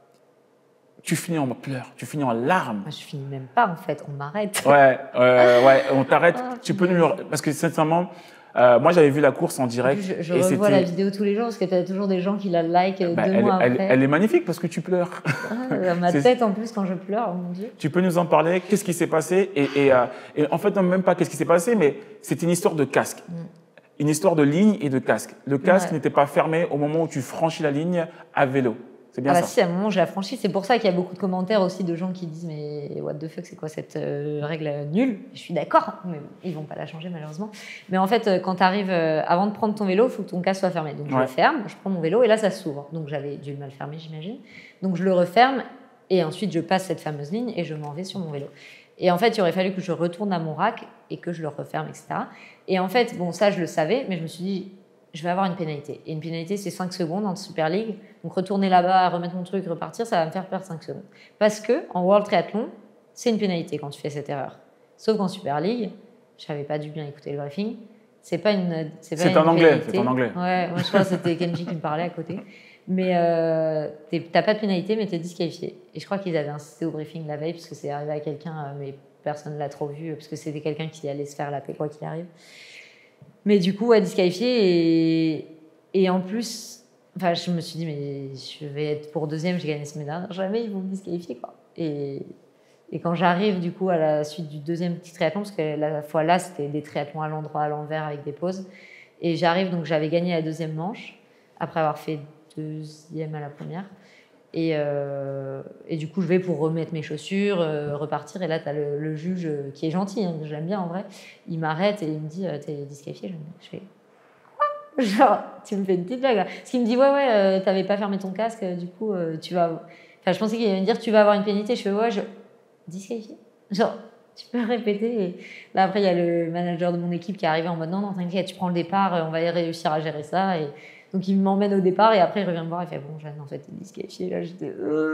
tu finis en pleurs, tu finis en larmes. Ah, je finis même pas en fait, on m'arrête. Ouais, euh, ouais, on t'arrête. Ah, tu peux nous... Parce que sincèrement, euh, moi j'avais vu la course en direct. Je, je et revois la vidéo tous les jours parce que tu as toujours des gens qui la like bah, deux elle, mois elle, après. Elle est magnifique parce que tu pleures. Ah, ma tête en plus quand je pleure, oh mon Dieu. Tu peux nous en parler? Qu'est-ce qui s'est passé? et, et, euh, et en fait, non, même pas qu'est-ce qui s'est passé, mais c'est une histoire de casque. Mm. Une histoire de ligne et de casque. Le casque ouais. n'était pas fermé au moment où tu franchis la ligne à vélo. C'est bien ah bah ça. Si, à un moment, j'ai affranchi. C'est pour ça qu'il y a beaucoup de commentaires aussi de gens qui disent « Mais what the fuck, c'est quoi cette euh, règle nulle ?» Je suis d'accord, mais ils vont pas la changer malheureusement. Mais en fait, quand tu arrives, euh, avant de prendre ton vélo, il faut que ton casque soit fermé. Donc je ouais. le ferme, je prends mon vélo et là, ça s'ouvre. Donc j'avais dû mal fermer, j'imagine. Donc je le referme et ensuite, je passe cette fameuse ligne et je m'en vais sur mon vélo. Et en fait, il aurait fallu que je retourne à mon rack et que je le referme, et cetera. Et en fait, bon, ça, je le savais, mais je me suis dit je vais avoir une pénalité. Et une pénalité, c'est cinq secondes en Super League. Donc, retourner là-bas, remettre mon truc, repartir, ça va me faire perdre cinq secondes. Parce que en World Triathlon, c'est une pénalité quand tu fais cette erreur. Sauf qu'en Super League, je n'avais pas dû bien écouter le briefing. C'est pas une C'est pas c'est une en anglais. C'est en anglais. Ouais, moi, je crois que c'était Kenji qui me parlait à côté. Mais euh, tu n'as pas de pénalité, mais tu es disqualifié. Et je crois qu'ils avaient insisté au briefing la veille, parce que c'est arrivé à quelqu'un, mais personne ne l'a trop vu, parce que c'était quelqu'un qui allait se faire la paix, quoi qu'il arrive. Mais du coup, ouais, disqualifié. Et, et en plus, enfin, je me suis dit, mais je vais être pour deuxième, j'ai gagné ce médaille. Jamais ils vont me disqualifier, quoi. Et, et quand j'arrive, du coup, à la suite du deuxième petit triathlon, parce que la fois là, c'était des triathlons à l'endroit, à l'envers, avec des pauses. Et j'arrive, donc j'avais gagné la deuxième manche, après avoir fait deuxième à la première. Et, euh, et du coup, je vais pour remettre mes chaussures, euh, repartir. Et là, tu as le, le juge euh, qui est gentil, hein, je l'aime bien en vrai. Il m'arrête et il me dit euh, t'es disqualifié. Je fais quoi? Genre, tu me fais une petite blague là. Parce qu'il me dit ouais, ouais, euh, t'avais pas fermé ton casque, du coup, euh, tu vas. Enfin, je pensais qu'il allait me dire tu vas avoir une pénalité. Je fais ouais, je. Disqualifié? Genre, tu peux répéter. Et là, après, il y a le manager de mon équipe qui est arrivé en mode non, non, t'inquiète, tu prends le départ, on va réussir à gérer ça. Et. Donc, il m'emmène au départ et après, il revient me voir et fait « Bon, Jeanne, en fait, t'es disqualifiée. » Là, j'étais...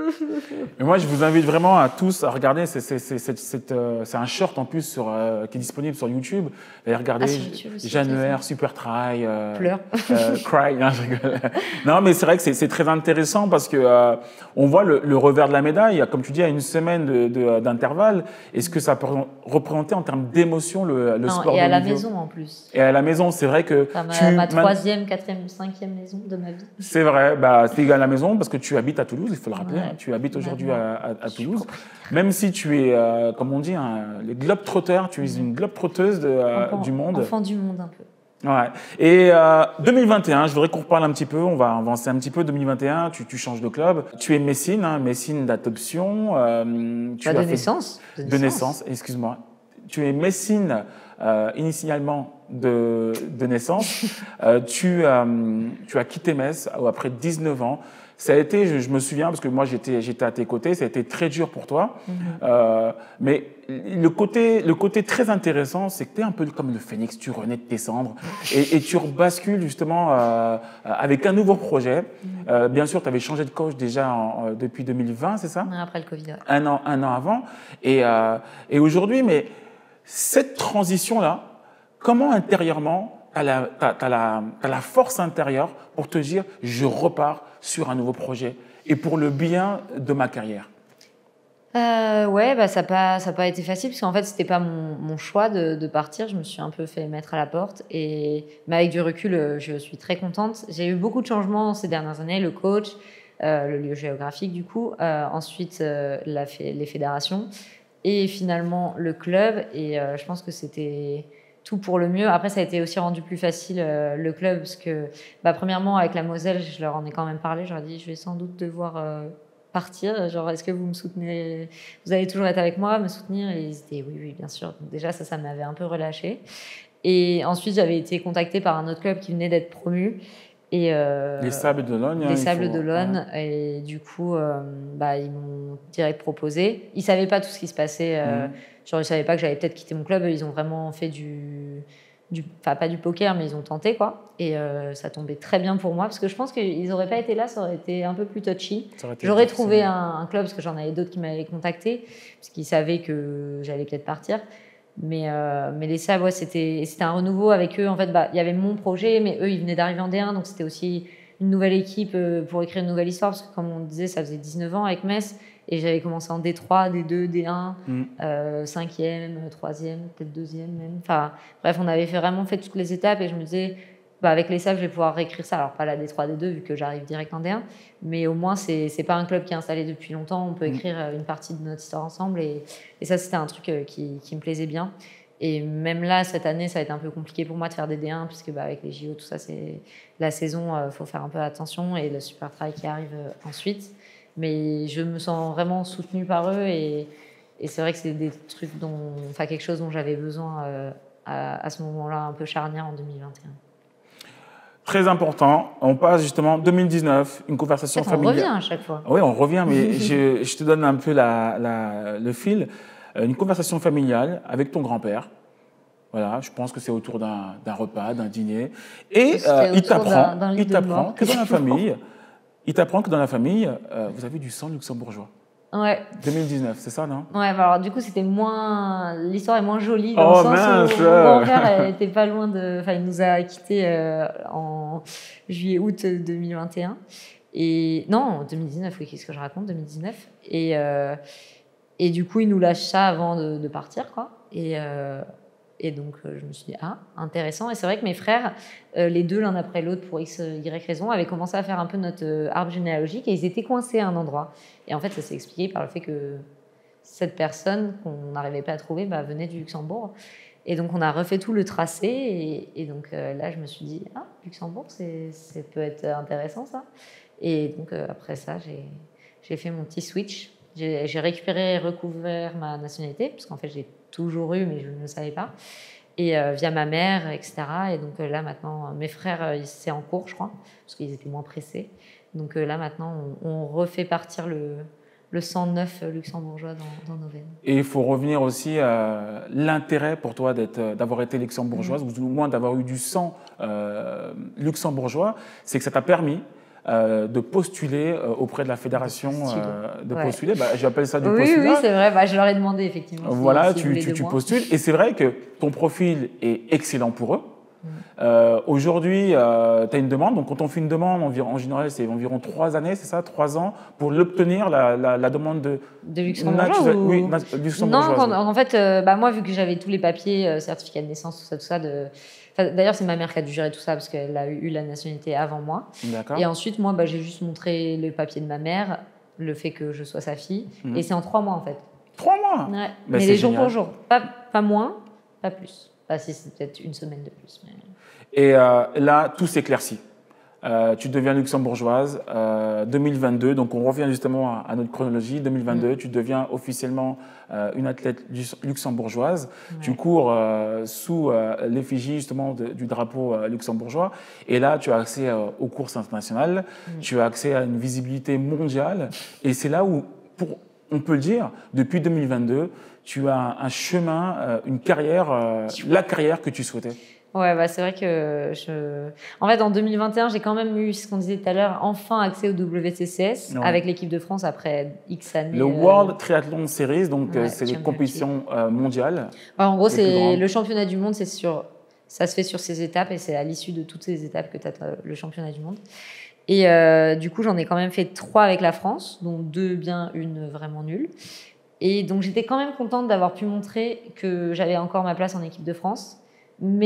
Mais moi, je vous invite vraiment à tous à regarder. C'est, c'est, c'est, c'est, c'est, euh, c'est un short en plus sur, euh, qui est disponible sur YouTube. Allez regarder ah, Jeanne Leher, Super Try. Euh, Pleure. Euh, cry. Non, je rigole. Non, mais c'est vrai que c'est, c'est très intéressant parce que euh, on voit le, le revers de la médaille. Comme tu dis, à une semaine de, de, d'intervalle. Et ce que ça peut représenter en termes d'émotion, le, le non, sport et de à la niveau. maison, en plus. Et à la maison, c'est vrai que... Enfin, ma, tu, ma troisième, quatrième, cinquième maison de ma vie. C'est vrai, bah, c'est à la maison parce que tu habites à Toulouse, il faut le rappeler. Ouais. Hein, tu habites aujourd'hui à, à, à Toulouse. Même si tu es, euh, comme on dit, un, les globe-trotters, tu es une globe-trotteuse de, euh, enfant, du monde. Enfant du monde, un peu. Ouais. Et euh, deux mille vingt et un, je voudrais qu'on reparle un petit peu, on va avancer un petit peu. deux mille vingt et un, tu, tu changes de club. Tu es Messine, hein, Messine d'adoption. Euh, tu bah, as de, naissance. de naissance. De naissance, excuse-moi. Tu es Messine euh, initialement de, de naissance. euh, tu, euh, tu as quitté Metz après dix-neuf ans. Ça a été, je, je me souviens, parce que moi j'étais, j'étais à tes côtés, ça a été très dur pour toi. Mm-hmm. euh, mais le côté, le côté très intéressant, c'est que tu es un peu comme le phénix, tu renais de tes cendres et, et tu rebascules justement euh, avec un nouveau projet. Mm-hmm. Euh, bien sûr, tu avais changé de coach déjà en, depuis deux mille vingt, c'est ça? Après le Covid. Ouais. Un an, un an avant. Et, euh, et aujourd'hui, mais cette transition-là, comment intérieurement, tu as la, t'as, t'as la, t'as la force intérieure pour te dire « je repars sur un nouveau projet et pour le bien de ma carrière » euh, Ouais, bah, ça n'a pas, ça pas été facile parce qu'en fait, ce n'était pas mon, mon choix de, de partir. Je me suis un peu fait mettre à la porte. Et, mais avec du recul, je suis très contente. J'ai eu beaucoup de changements ces dernières années. Le coach, euh, le lieu géographique du coup, euh, ensuite euh, la, les fédérations. et finalement le club. Et euh, je pense que c'était tout pour le mieux. Après, ça a été aussi rendu plus facile euh, le club parce que, bah, premièrement, avec la Moselle, je leur en ai quand même parlé. Je leur ai dit, je vais sans doute devoir euh, partir. Genre, est-ce que vous me soutenez? Vous allez toujours être avec moi, me soutenir? Et ils étaient, oui, oui, bien sûr. Donc, déjà, ça, ça m'avait un peu relâché. Et ensuite, j'avais été contactée par un autre club qui venait d'être promu. Et euh, les Sables d'Olonne. Les hein, Sables faut... d'Olonne. Ouais. Et du coup, euh, bah, ils m'ont direct proposé. Ils ne savaient pas tout ce qui se passait. Euh, mmh. Genre, ils ne savaient pas que j'allais peut-être quitter mon club. Ils ont vraiment fait du... du... Enfin, pas du poker, mais ils ont tenté, quoi. Et euh, ça tombait très bien pour moi. Parce que je pense qu'ils n'auraient pas été là, ça aurait été un peu plus touchy. J'aurais trouvé un, un club, parce que j'en avais d'autres qui m'avaient contacté, parce qu'ils savaient que j'allais peut-être partir. Mais, euh, mais les Sables, ouais, c'était un renouveau avec eux. En fait, bah, il y avait mon projet, mais eux, ils venaient d'arriver en D un. Donc, c'était aussi une nouvelle équipe pour écrire une nouvelle histoire. Parce que, comme on disait, ça faisait dix-neuf ans avec Metz. Et j'avais commencé en D trois, D deux, D un, mm. euh, cinquième, troisième, peut-être deuxième même. Enfin, bref, on avait fait, vraiment fait toutes les étapes. Et je me disais, bah, avec les Sables, je vais pouvoir réécrire ça. Alors, pas la D trois, D deux, vu que j'arrive direct en D un. Mais au moins, c'est pas un club qui est installé depuis longtemps. On peut écrire une partie de notre histoire ensemble. Et, et ça, c'était un truc qui, qui me plaisait bien. Et même là, cette année, ça a été un peu compliqué pour moi de faire des D un, puisque bah, avec les J O, tout ça, c'est la saison, il euh, faut faire un peu attention, et le super trail qui arrive euh, ensuite. Mais je me sens vraiment soutenue par eux, et, et c'est vrai que c'est des trucs dont, enfin, quelque chose dont j'avais besoin euh, à, à ce moment-là, un peu charnière en deux mille vingt et un. Très important. On passe justement deux mille dix-neuf, une conversation en fait, familiale. On revient à chaque fois. Oui, on revient, mais je, je te donne un peu la, la, le fil. Une conversation familiale avec ton grand-père. Voilà, je pense que c'est autour d'un repas, d'un dîner. Et euh, il t'apprend il t'apprend que dans la famille, il t'apprend que dans la famille, euh, vous avez du sang luxembourgeois. Ouais. deux mille dix-neuf, c'est ça, non? Ouais, bah alors du coup, c'était moins. L'histoire est moins jolie dans oh, le sens mince. où mon grand-père était pas loin de. Enfin, il nous a quittés euh, en juillet-août deux mille vingt et un. Et non, deux mille dix-neuf, oui, qu'est-ce que je raconte, deux mille dix-neuf. Et. Euh, Et du coup, il nous lâche ça avant de, de partir, quoi. Et, euh, et donc, euh, je me suis dit, ah, intéressant. Et c'est vrai que mes frères, euh, les deux, l'un après l'autre, pour X, Y raison, avaient commencé à faire un peu notre euh, arbre généalogique, et ils étaient coincés à un endroit. Et en fait, ça s'est expliqué par le fait que cette personne qu'on n'arrivait pas à trouver bah, venait du Luxembourg. Et donc, on a refait tout le tracé. Et, et donc, euh, là, je me suis dit, ah, Luxembourg, c'est, ça peut être intéressant, ça. Et donc, euh, après ça, j'ai fait mon petit switch. J'ai récupéré et recouvert ma nationalité, parce qu'en fait, j'ai toujours eu, mais je ne le savais pas, et euh, via ma mère, et cetera. Et donc euh, là, maintenant, mes frères, euh, c'est en cours, je crois, parce qu'ils étaient moins pressés. Donc euh, là, maintenant, on, on refait partir le, le sang neuf luxembourgeois dans, dans nos veines. Et il faut revenir aussi à l'intérêt pour toi d'avoir été luxembourgeoise, mmh. ou au moins d'avoir eu du sang euh, luxembourgeois, c'est que ça t'a permis Euh, de postuler euh, auprès de la fédération, de postuler. Euh, de ouais. postuler. Bah, j'appelle ça du oui, postulat. Oui, c'est vrai, bah, je leur ai demandé effectivement. Voilà, si, tu, si tu, tu postules. Et c'est vrai que ton profil est excellent pour eux. Mm. Euh, Aujourd'hui, euh, tu as une demande. Donc, quand on fait une demande, environ, en général, c'est environ trois années, c'est ça, trois ans, pour l'obtenir, la, la, la demande de. De luxembourgeois ou... Oui, luxembourgeoise. Non, quand, en fait, euh, bah, moi, vu que j'avais tous les papiers, euh, certificat de naissance, tout ça, tout ça, de. Enfin, d'ailleurs, c'est ma mère qui a dû gérer tout ça parce qu'elle a eu la nationalité avant moi. Et ensuite, moi, bah, j'ai juste montré le papier de ma mère, le fait que je sois sa fille. Mmh. Et c'est en trois mois, en fait. Trois mois ouais. Mais, mais les jours pour jour. Pas, pas moins, pas plus. Enfin, si, c'est peut-être une semaine de plus. Mais... Et euh, là, tout s'éclaircit. Euh, tu deviens luxembourgeoise, euh, deux mille vingt-deux, donc on revient justement à, à notre chronologie, deux mille vingt-deux, mmh. tu deviens officiellement euh, une athlète luxembourgeoise, ouais. tu cours euh, sous euh, l'effigie justement de, du drapeau euh, luxembourgeois, et là tu as accès euh, aux courses internationales, mmh. tu as accès à une visibilité mondiale, et c'est là où, pour, on peut le dire, depuis deux mille vingt-deux, tu as un, un chemin, euh, une carrière, euh, la carrière que tu souhaitais. Ouais, bah c'est vrai que je. En fait, en deux mille vingt et un, j'ai quand même eu ce qu'on disait tout à l'heure, enfin accès au W T C S ouais. avec l'équipe de France après X années. Le World euh... Triathlon Series, donc ouais, c'est les compétitions euh, mondiales. Ouais, en gros, c'est le championnat du monde, c'est sur, ça se fait sur ces étapes et c'est à l'issue de toutes ces étapes que tu as le championnat du monde. Et euh, du coup, j'en ai quand même fait trois avec la France, dont deux bien, une vraiment nulle. Et donc, j'étais quand même contente d'avoir pu montrer que j'avais encore ma place en équipe de France, mais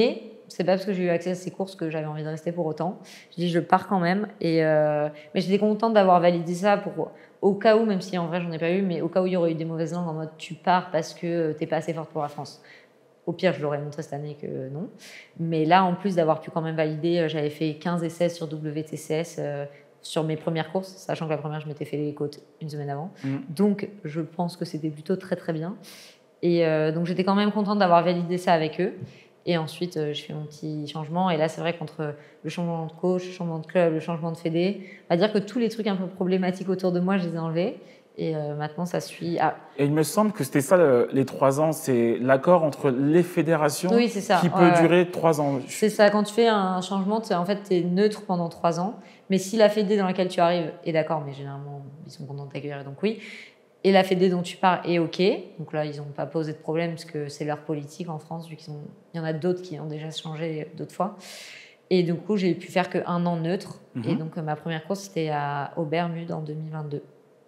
c'est pas parce que j'ai eu accès à ces courses que j'avais envie de rester pour autant. Je dis je pars quand même. Et euh, mais j'étais contente d'avoir validé ça pour au cas où, même si en vrai j'en ai pas eu, mais au cas où il y aurait eu des mauvaises langues en mode tu pars parce que t'es pas assez forte pour la France. Au pire, je l'aurais montré cette année que non. Mais là, en plus d'avoir pu quand même valider, j'avais fait quinze et seize sur W T C S euh, sur mes premières courses, sachant que la première, je m'étais fait les côtes une semaine avant. Mmh. Donc, je pense que c'était plutôt très, très bien. Et euh, donc, j'étais quand même contente d'avoir validé ça avec eux. Et ensuite, euh, je fais mon petit changement. Et là, c'est vrai qu'entre le changement de coach, le changement de club, le changement de fédé, on va dire que tous les trucs un peu problématiques autour de moi, je les ai enlevés. Et euh, maintenant, ça suit. Ah. Et il me semble que c'était ça le, les trois ans, c'est l'accord entre les fédérations oui, c'est ça. qui peut ouais, durer ouais. trois ans. C'est ça, quand tu fais un changement, en fait, tu es neutre pendant trois ans. Mais si la fédé dans laquelle tu arrives est d'accord, mais généralement, ils sont contents de t'accueillir, donc oui. Et la fédé dont tu pars est OK. Donc là, ils n'ont pas posé de problème parce que c'est leur politique en France, vu qu'il y en a d'autres qui ont déjà changé d'autres fois. Et du coup, j'ai pu faire qu'un an neutre. Mm-hmm. Et donc, ma première course, c'était à, au Bermudes en deux mille vingt-deux.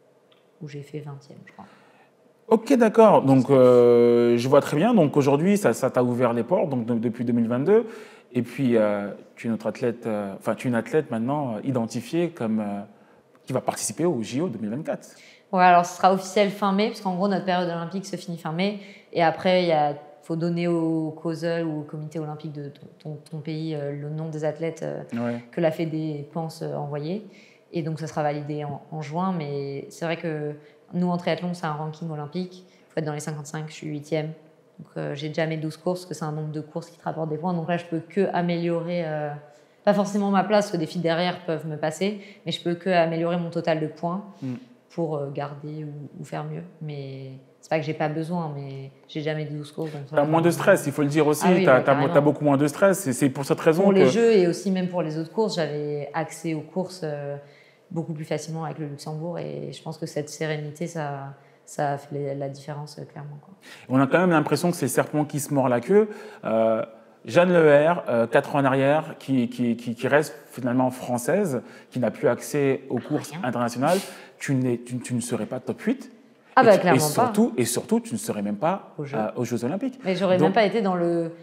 Où j'ai fait vingtième, je crois. Ok, d'accord. Donc, euh, je vois très bien. Donc, aujourd'hui, ça, ça t'a ouvert les portes donc, de, depuis deux mille vingt-deux. Et puis, euh, tu es notre athlète, euh, enfin, tu es une athlète maintenant euh, identifiée comme euh, qui va participer au J O deux mille vingt-quatre. Ouais, alors ce sera officiel fin mai, parce qu'en gros, notre période olympique se finit fin mai. Et après, il y a faut donner au C O S L ou au comité olympique de ton, ton, ton pays euh, le nom des athlètes euh, ouais. que la Fédé pense euh, envoyer. Et donc, ça sera validé en, en juin. Mais c'est vrai que nous, en triathlon, c'est un ranking olympique. Il faut être dans les cinquante-cinq, je suis huitième. Donc, euh, j'ai déjà mes douze courses, que c'est un nombre de courses qui te rapportent des points. Donc là, je peux que améliorer, euh, pas forcément ma place, parce que des filles derrière peuvent me passer, mais je peux que améliorer mon total de points mm. pour euh, garder ou, ou faire mieux. Mais c'est pas que j'ai pas besoin, mais j'ai jamais douze courses. Tu as moins de stress, il faut le dire aussi. Ah oui, tu as, ouais, beaucoup moins de stress. Et c'est pour cette raison pour que... les jeux et aussi même pour les autres courses, j'avais accès aux courses euh, beaucoup plus facilement avec le Luxembourg. Et je pense que cette sérénité, ça, ça a fait la différence euh, clairement, quoi. On a quand même l'impression que c'est le serpent qui se mord la queue. Euh, Jeanne Leher, euh, quatre ans en arrière, qui, qui, qui, qui reste finalement française, qui n'a plus accès aux courses internationales, tu, tu, tu ne serais pas top huit. Ah bah, et, clairement et surtout, pas. Et surtout, tu ne serais même pas aux Jeux, euh, aux Jeux Olympiques. Mais j'aurais Donc, même pas été dans le,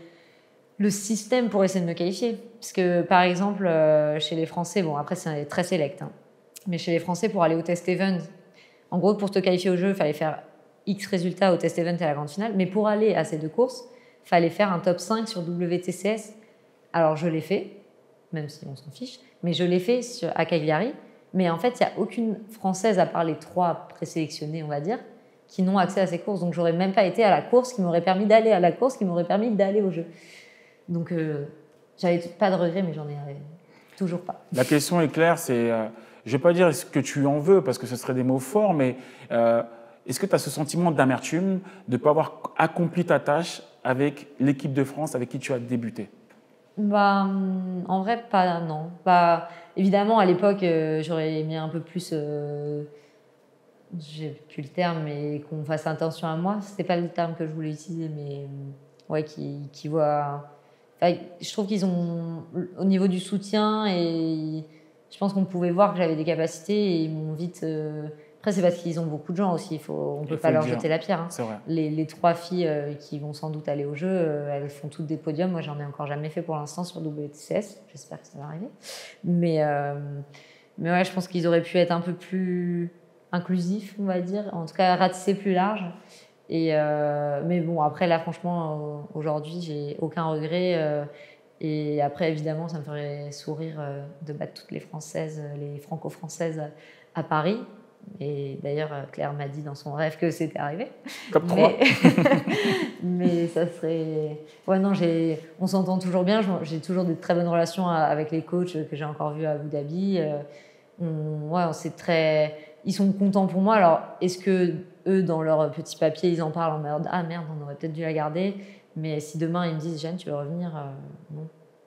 le système pour essayer de me qualifier. Parce que, par exemple, euh, chez les Français, bon, après, c'est très sélect, hein, mais chez les Français, pour aller au test event, en gros, pour te qualifier au jeu, il fallait faire X résultats au test event et à la grande finale. Mais pour aller à ces deux courses, il fallait faire un top cinq sur W T C S. Alors, je l'ai fait, même si on s'en fiche, mais je l'ai fait sur, à Cagliari. Mais en fait, il n'y a aucune Française, à part les trois présélectionnées, on va dire, qui n'ont accès à ces courses. Donc, je n'aurais même pas été à la course qui m'aurait permis d'aller à la course, qui m'aurait permis d'aller au jeu. Donc, euh, j'avais pas de regrets, mais j'en ai euh, toujours pas. La question est claire, c'est... Euh, je ne vais pas dire ce que tu en veux, parce que ce serait des mots forts, mais euh, est-ce que tu as ce sentiment d'amertume de ne pas avoir accompli ta tâche avec l'équipe de France avec qui tu as débuté? Bah, en vrai, pas, non. Bah, évidemment, à l'époque, euh, j'aurais aimé un peu plus, euh, j'ai plus le terme, mais qu'on fasse attention à moi. C'était pas le terme que je voulais utiliser, mais ouais, qui, qui voit. Enfin, je trouve qu'ils ont, au niveau du soutien, et je pense qu'on pouvait voir que j'avais des capacités, et ils m'ont vite. Euh, Après, c'est parce qu'ils ont beaucoup de gens aussi. Il faut, on ne peut pas leur jeter la pierre. Hein. C'est vrai. Les, les trois filles euh, qui vont sans doute aller au jeu, euh, elles font toutes des podiums. Moi, j'en ai encore jamais fait pour l'instant sur W T C S. J'espère que ça va arriver. Mais, euh, mais ouais, je pense qu'ils auraient pu être un peu plus inclusifs, on va dire. En tout cas, ratisser plus large. Et, euh, mais bon, après, là, franchement, aujourd'hui, j'ai aucun regret. Euh, et après, évidemment, ça me ferait sourire euh, de battre toutes les Françaises, les Franco-Françaises à Paris. Et d'ailleurs, Claire m'a dit dans son rêve que c'était arrivé. Top trois. Mais, mais ça serait... Ouais, non, j'ai... on s'entend toujours bien. J'ai toujours de très bonnes relations avec les coachs que j'ai encore vus à Abu Dhabi. On... Ouais, c'est très... Ils sont contents pour moi. Alors, est-ce que eux, dans leur petit papier, ils en parlent en mode « Ah merde, on aurait peut-être dû la garder ». Mais si demain, ils me disent « Jeanne, tu veux revenir euh, ?» Non.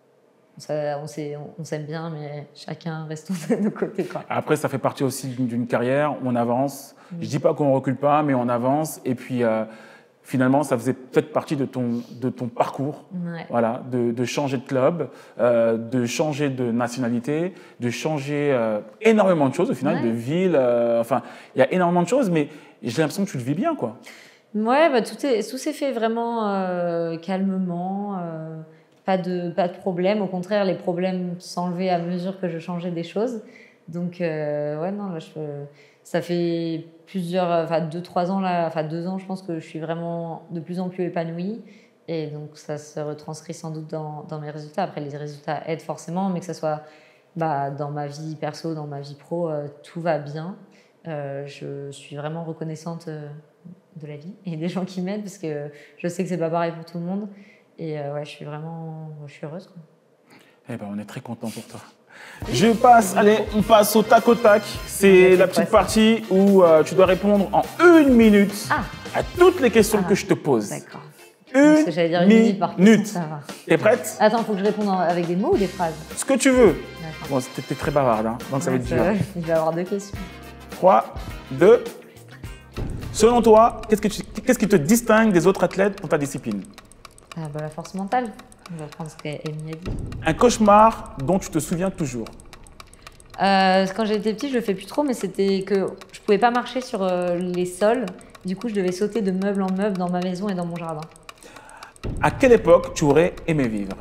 Ça, on, on s'aime bien, mais chacun reste de nos côtés, quoi. Après, ça fait partie aussi d'une carrière, on avance. Mmh. Je ne dis pas qu'on ne recule pas, mais on avance. Et puis, euh, finalement, ça faisait peut-être partie de ton, de ton parcours, ouais. Voilà, de, de changer de club, euh, de changer de nationalité, de changer euh, énormément de choses, au final, ouais. de ville. Euh, enfin, il y a énormément de choses, mais j'ai l'impression que tu le vis bien, quoi. Ouais, bah, tout s'est tout fait vraiment euh, calmement. Euh... pas de, pas de problème. Au contraire, les problèmes s'enlevaient à mesure que je changeais des choses. Donc, euh, ouais, non, là, je, ça fait plusieurs, enfin, deux, trois ans, là, enfin, deux ans, je pense que je suis vraiment de plus en plus épanouie. Et donc, ça se retranscrit sans doute dans, dans mes résultats. Après, les résultats aident forcément, mais que ce soit bah, dans ma vie perso, dans ma vie pro, euh, tout va bien. Euh, je suis vraiment reconnaissante euh, de la vie et des gens qui m'aident parce que je sais que c'est pas pareil pour tout le monde. Et euh, ouais, je suis vraiment je suis heureuse, quoi. Eh ben, on est très content pour toi. Je passe, allez, on passe au tac au tac. C'est la petite partie où euh, tu dois répondre en une minute ah. à toutes les questions ah. que je te pose. D'accord. Une j'allais dire une minute par question, ça va. T'es prête? Attends, il faut que je réponde avec des mots ou des phrases? Ce que tu veux. Bon, t'es très bavarde, hein, donc ouais, ça va être dur. Il va y avoir deux questions. trois, deux. Selon toi, qu'est-ce, que tu, qu'est-ce qui te distingue des autres athlètes dans ta discipline? ah, bah, La force mentale. On va prendre ce qu'Amy a dit. Un cauchemar dont tu te souviens toujours? euh, Quand j'étais petite, je le fais plus trop, mais c'était que je pouvais pas marcher sur euh, les sols. Du coup, je devais sauter de meuble en meuble dans ma maison et dans mon jardin. À quelle époque tu aurais aimé vivre?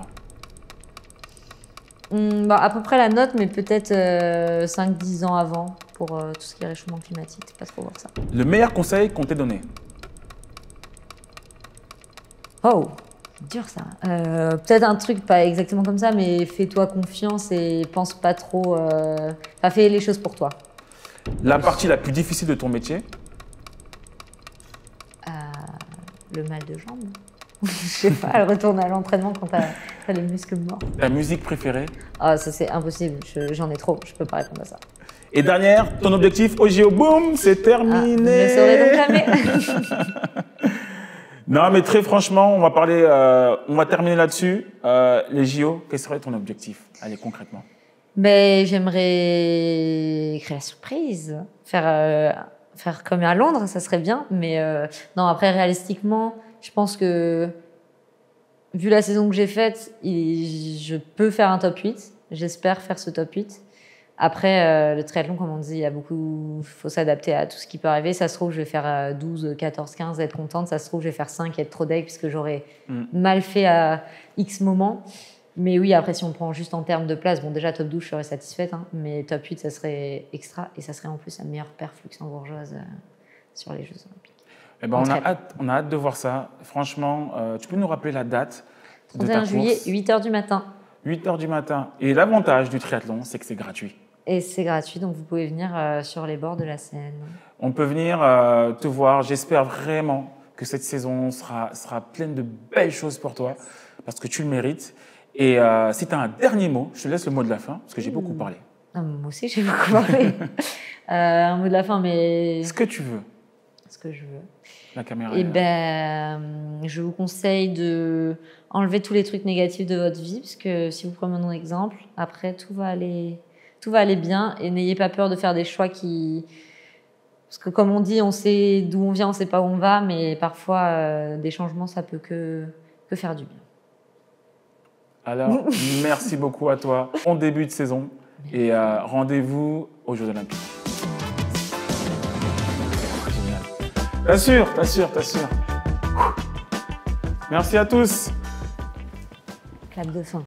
Hum, bah, à peu près la note, mais peut-être euh, cinq dix ans avant pour euh, tout ce qui est réchauffement climatique. C'est pas trop voir ça. Le meilleur conseil qu'on t'ait donné? Oh, dur ça. Euh, peut-être un truc pas exactement comme ça, mais fais-toi confiance et pense pas trop. Euh... Enfin, fais les choses pour toi. La partie la plus difficile de ton métier? euh, Le mal de jambe. Je sais pas, elle retourne à l'entraînement quand t'as as les muscles morts. Ta musique préférée? Ah, ça c'est impossible, j'en ai trop, je peux pas répondre à ça. Et dernière, ton objectif au J O, boum, c'est terminé. Ah, je ne le saurai donc jamais. Non, mais très franchement, on va parler, euh, on va terminer là-dessus. Euh, les J O, quel serait ton objectif? Allez, concrètement. Ben, j'aimerais créer la surprise, faire, euh, faire comme à Londres, ça serait bien. Mais euh, non, après, réalistiquement, je pense que, vu la saison que j'ai faite, il, je peux faire un top huit. J'espère faire ce top huit. Après, euh, le triathlon, comme on dit, il y a beaucoup, il faut s'adapter à tout ce qui peut arriver. Ça se trouve, je vais faire euh, douze, quatorze, quinze, être contente. Ça se trouve, je vais faire cinq, être trop deg, puisque j'aurais mm. mal fait à X moments. Mais oui, après, si on prend juste en termes de place, bon, déjà, top douze, je serais satisfaite. Hein, mais top huit, ça serait extra. Et ça serait en plus la meilleure perf luxembourgeoise euh, sur les Jeux Olympiques. Eh ben, on, a hâte, on a hâte de voir ça. Franchement, euh, tu peux nous rappeler la date de ta course? juillet, huit heures du matin. huit heures du matin. Et l'avantage du triathlon, c'est que c'est gratuit. Et c'est gratuit, donc vous pouvez venir euh, sur les bords de la Seine. On peut venir euh, te voir. J'espère vraiment que cette saison sera, sera pleine de belles choses pour toi, parce que tu le mérites. Et euh, si tu as un dernier mot, je te laisse le mot de la fin, parce que j'ai mmh. beaucoup parlé. Ah, moi aussi, j'ai beaucoup parlé. euh, un mot de la fin, mais... Ce que tu veux. Ce que je veux. La caméra. Eh ben, je vous conseille de enlever tous les trucs négatifs de votre vie, parce que si vous prenez mon exemple, après, tout va aller... Tout va aller bien et n'ayez pas peur de faire des choix qui... Parce que comme on dit, on sait d'où on vient, on ne sait pas où on va, mais parfois, euh, des changements, ça peut que, que faire du bien. Alors, merci beaucoup à toi. Bon début de saison et euh, rendez-vous aux Jeux Olympiques. Génial. T'assures, t'assures, t'assures. Merci à tous. Clap de fin.